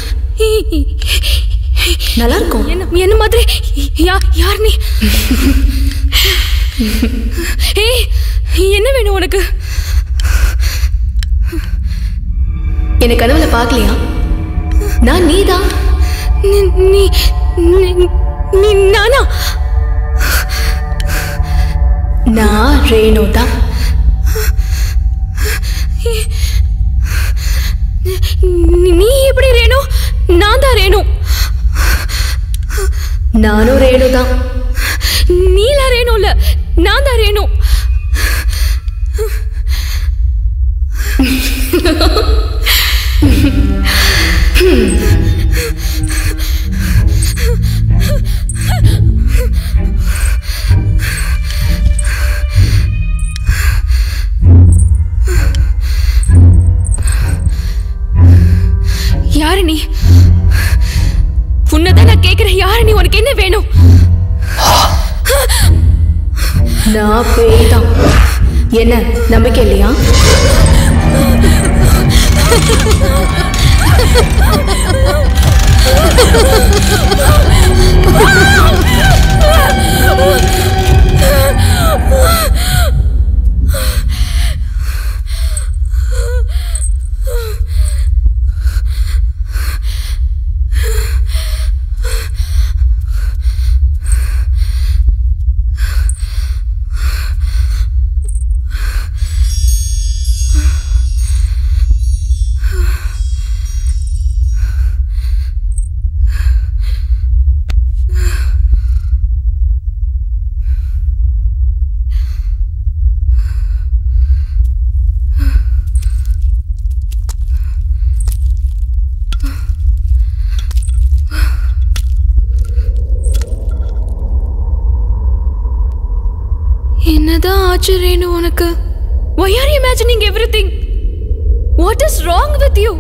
நல்லா இருக்கும். என்ன என்ன மாதிரி? யார் நீ? ஏய், என்ன வேணும் உனக்கு? என்ன கனவுல பார்க்கலையா? நான் நீதான். நீ நீ நானா? நான் ரேணு தான். நீ எப்படி ரேணு? நான் தான் ரேணு. நானும் ரேணு தான். நீலா ரேணு இல்ல, நான் தான் ரேணு. யாரு நீ? உன்னதான் நான் கேக்குறேன். யாரு நீ? உனக்கு என்ன வேணும்? நான் பேய் தான். என்ன நம்பிக்கை இல்லையா? என்னதான் ஆச்சு ரேணு உனக்கு? Why are you imagining everything? What is wrong with you?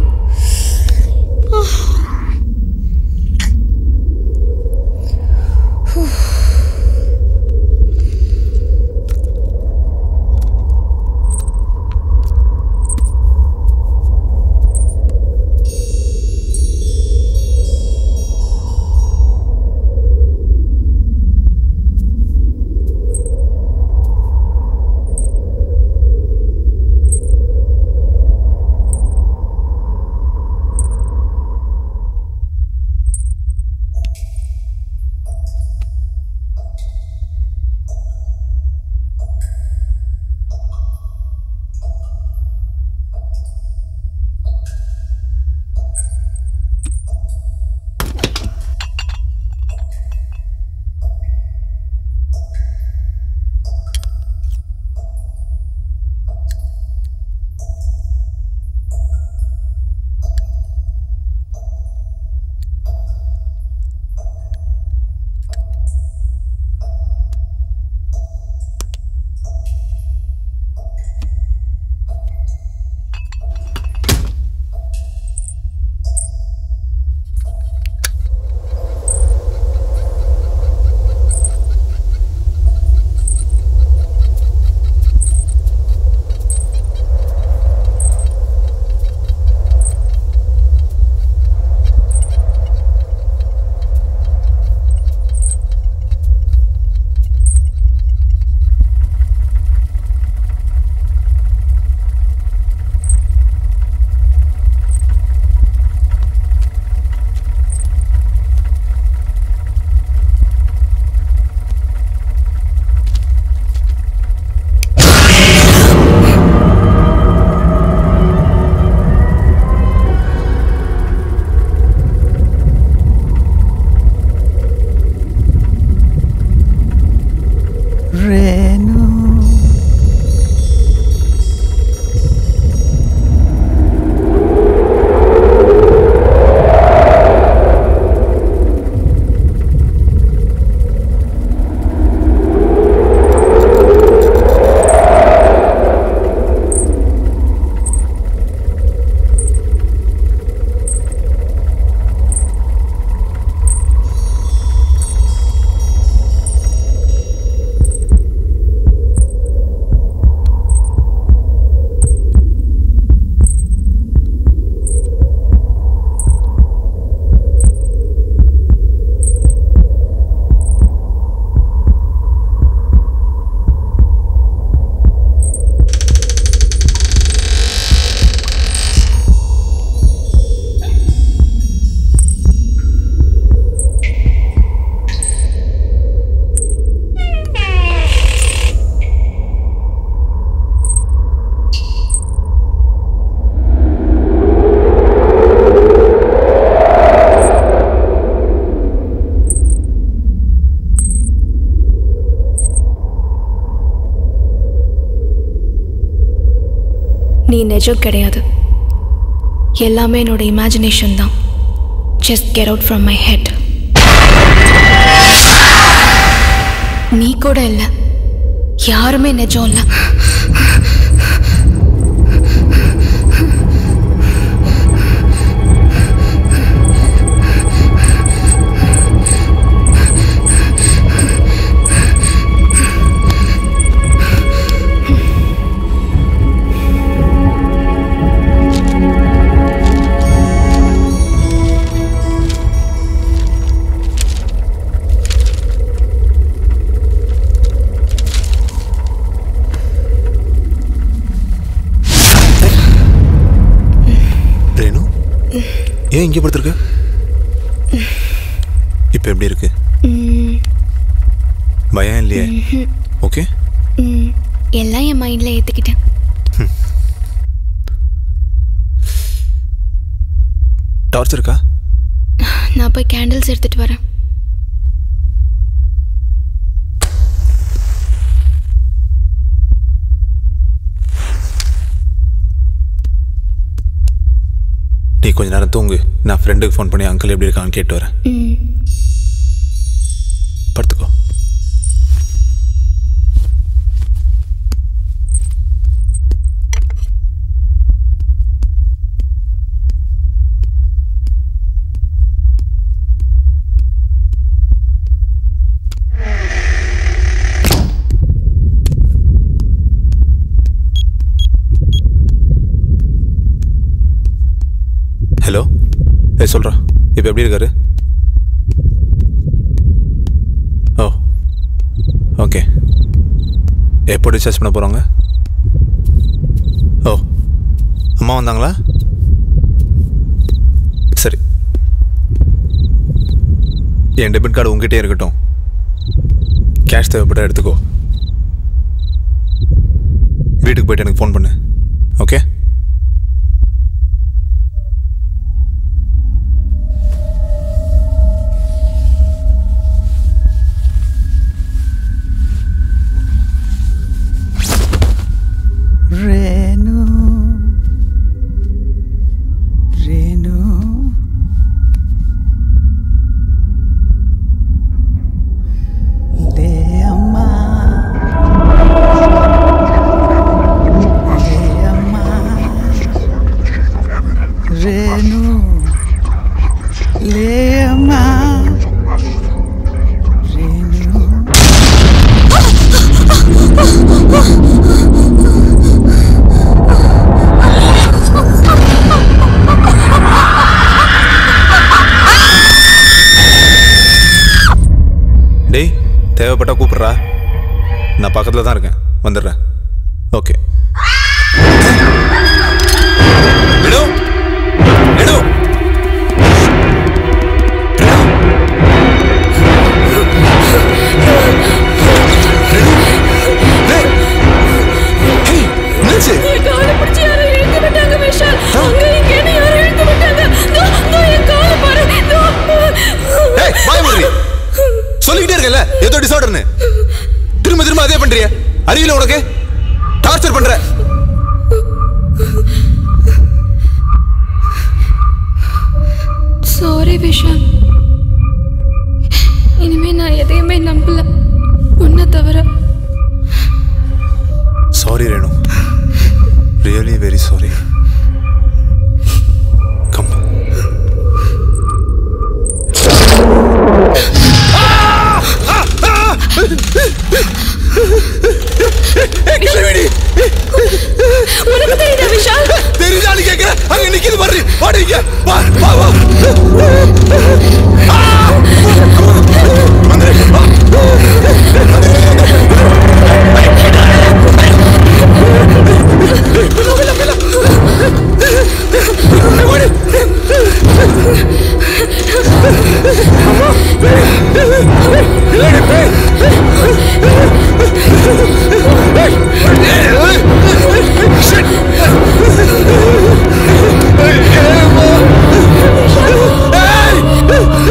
நிஜம் கிடையாது, எல்லாமே என்னோட இமேஜினேஷன் தான். Just get out from my head. நீ கூட இல்லை, யாருமே நிஜம் இல்லை. ஏன் இங்கே படுத்துருக்க? இப்போ எப்படி இருக்கு? பயம் இல்லையே? ஓகே, எல்லாம் என் மைண்டில் ஏற்றுக்கிட்டேன். டார்ச் இருக்கா? நான் போய் கேண்டில்ஸ் எடுத்துட்டு வரேன். நீ கொஞ்ச நேரம் தூங்கு, நான் ஃப்ரெண்டுக்கு ஃபோன் பண்ணி அங்கிள் எப்படி இருக்கான்னு கேட்டு வரேன். படுத்துக்கோ. ஹலோ, ஏ சொல்கிறா, இப்போ எப்படி இருக்காரு? ஓ ஓகே, எப்போ டிஸ்சார்ஜ் பண்ண போகிறாங்க? ஓ, அம்மா வந்தாங்களா? சரி, என் டெபிட் கார்டு உங்ககிட்டே இருக்கட்டும், கேஷ் தேவைப்பட்டால் எடுத்துக்கோ. வீட்டுக்கு போய்ட்டு எனக்கு ஃபோன் பண்ணு. Okay? Renu, Renu, le amma, le amma, Renu, le amma, Renu. டேய், தேவைப்பட்டா கூப்பிட்றா, நான் பக்கத்தில் தான் இருக்கேன், வந்துடுறேன். ஓகே. சொல்லிக்கிட்டே இருக்கல ஏதோ டிசார்டர்னு, திரும்ப திரும்ப அதே பண்றிய. அறிவில உனக்கு டார்ச்சர் பண்ற. சாரி விஷால், இனிமே நான் எதையுமே நம்பல உன்னை தவிர. Sorry Renu, really very sorry. Come. உனக்கு தெரியுதா விஷால்? தெரியுதான்னு கேட்கிற, அங்க நிக்கிது பாரு. வாடிங்க, வா வா வா. வந்துரு, வா. Shit!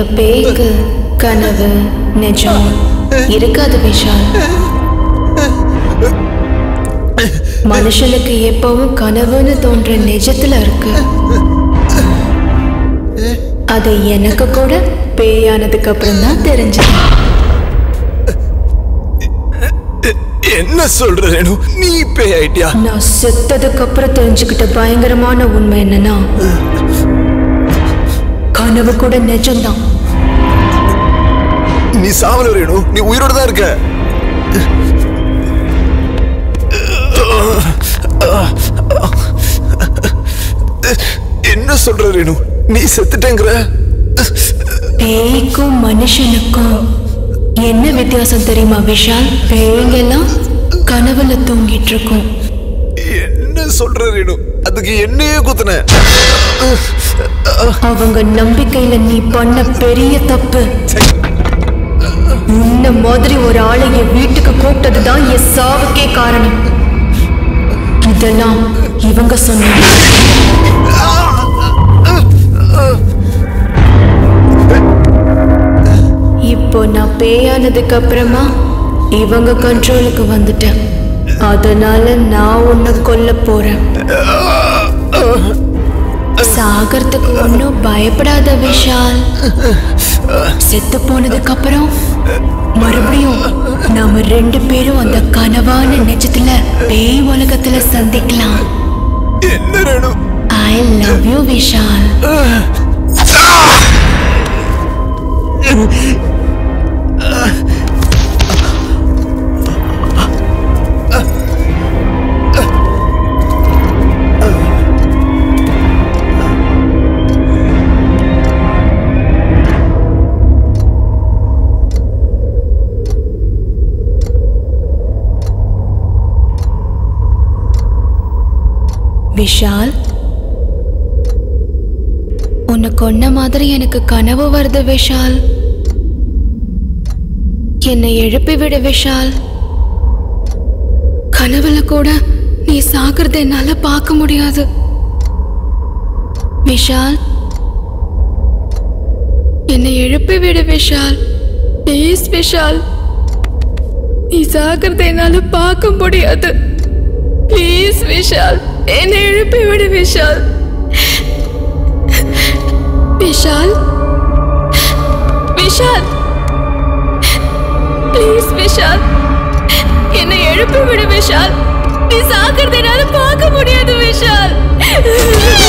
பேய்க்கு கனவு நிஜம் இருக்காது விஷால். மனுஷனுக்கு எப்பவும் கனவுன்னு தோன்ற நிஜத்துல இருக்கு. அது எனக்கு கூட பேயானதுக்கு அப்புறம் தான் தெரிஞ்சது. என்ன சொல்ற ரேணு, நீ பேய் ஆயிட்டியா? நான் செத்ததுக்கு அப்புறம் தெரிஞ்சுக்கிட்ட பயங்கரமான உண்மை என்னன்னா, கனவு கூட நிஜம்தான். நீ சாவல ரேணு, நீ உயிரோட தான் இருக்க. என்ன சொல்ற ரேணு, நீ செத்துட்டேங்கிற? பேய்க்கும் மனுஷனுக்கும் என்ன வித்தியாசம் தெரியுமா விஷால்? பேய்ங்கெல்லாம் கனவுல தூங்கிட்டு இருக்கும். என்ன சொல்ற ரேணு, அதுக்கு என்னையே குத்துன. அவங்க நம்பிக்கையில நீ பண்ண பெரிய தப்பு. உன்ன மாதிரி ஒரு ஆளை என் வீட்டுக்கு கூப்பிட்டதுதான் என் சாவுக்கே காரணம். இதெல்லாம் இவங்க சொன்னாங்க. இப்போ நான் பேயானதுக்கு அப்புறமா இவங்க கண்ட்ரோலுக்கு வந்துட்டேன். அதனால நான் உன்னை கொல்ல போறேன். சாகறதுக்கு ஒன்னும் பயப்படாத விஷால். செத்து போனதுக்கு அப்புறம் மறுபடியும் நாம ரெண்டு பேரும் அந்த கனவான நிஜத்துல பேய் உலகத்துல சந்திக்கலாம். I love you Vishal. Vishal, உன்னை கொன்ன மாதிரி எனக்கு கனவு வருது விஷால். என்னை எழுப்பி விடு விஷால். கனவுல கூட நீ சாகிறத என்னால பார்க்க முடியாது விஷால். என்னை எழுப்பி விடு விஷால். ப்ளீஸ் விஷால், நீ சாகிறத என்னால பார்க்க முடியாது. ப்ளீஸ் விஷால், என்னை எழுப்பி விடு விஷால். விஷால், விஷால், ப்ளீஸ் விஷால், என்னை எழுப்பி விடு விஷால். நீ சாகிறத என்னால பார்க்க முடியாது விஷால்.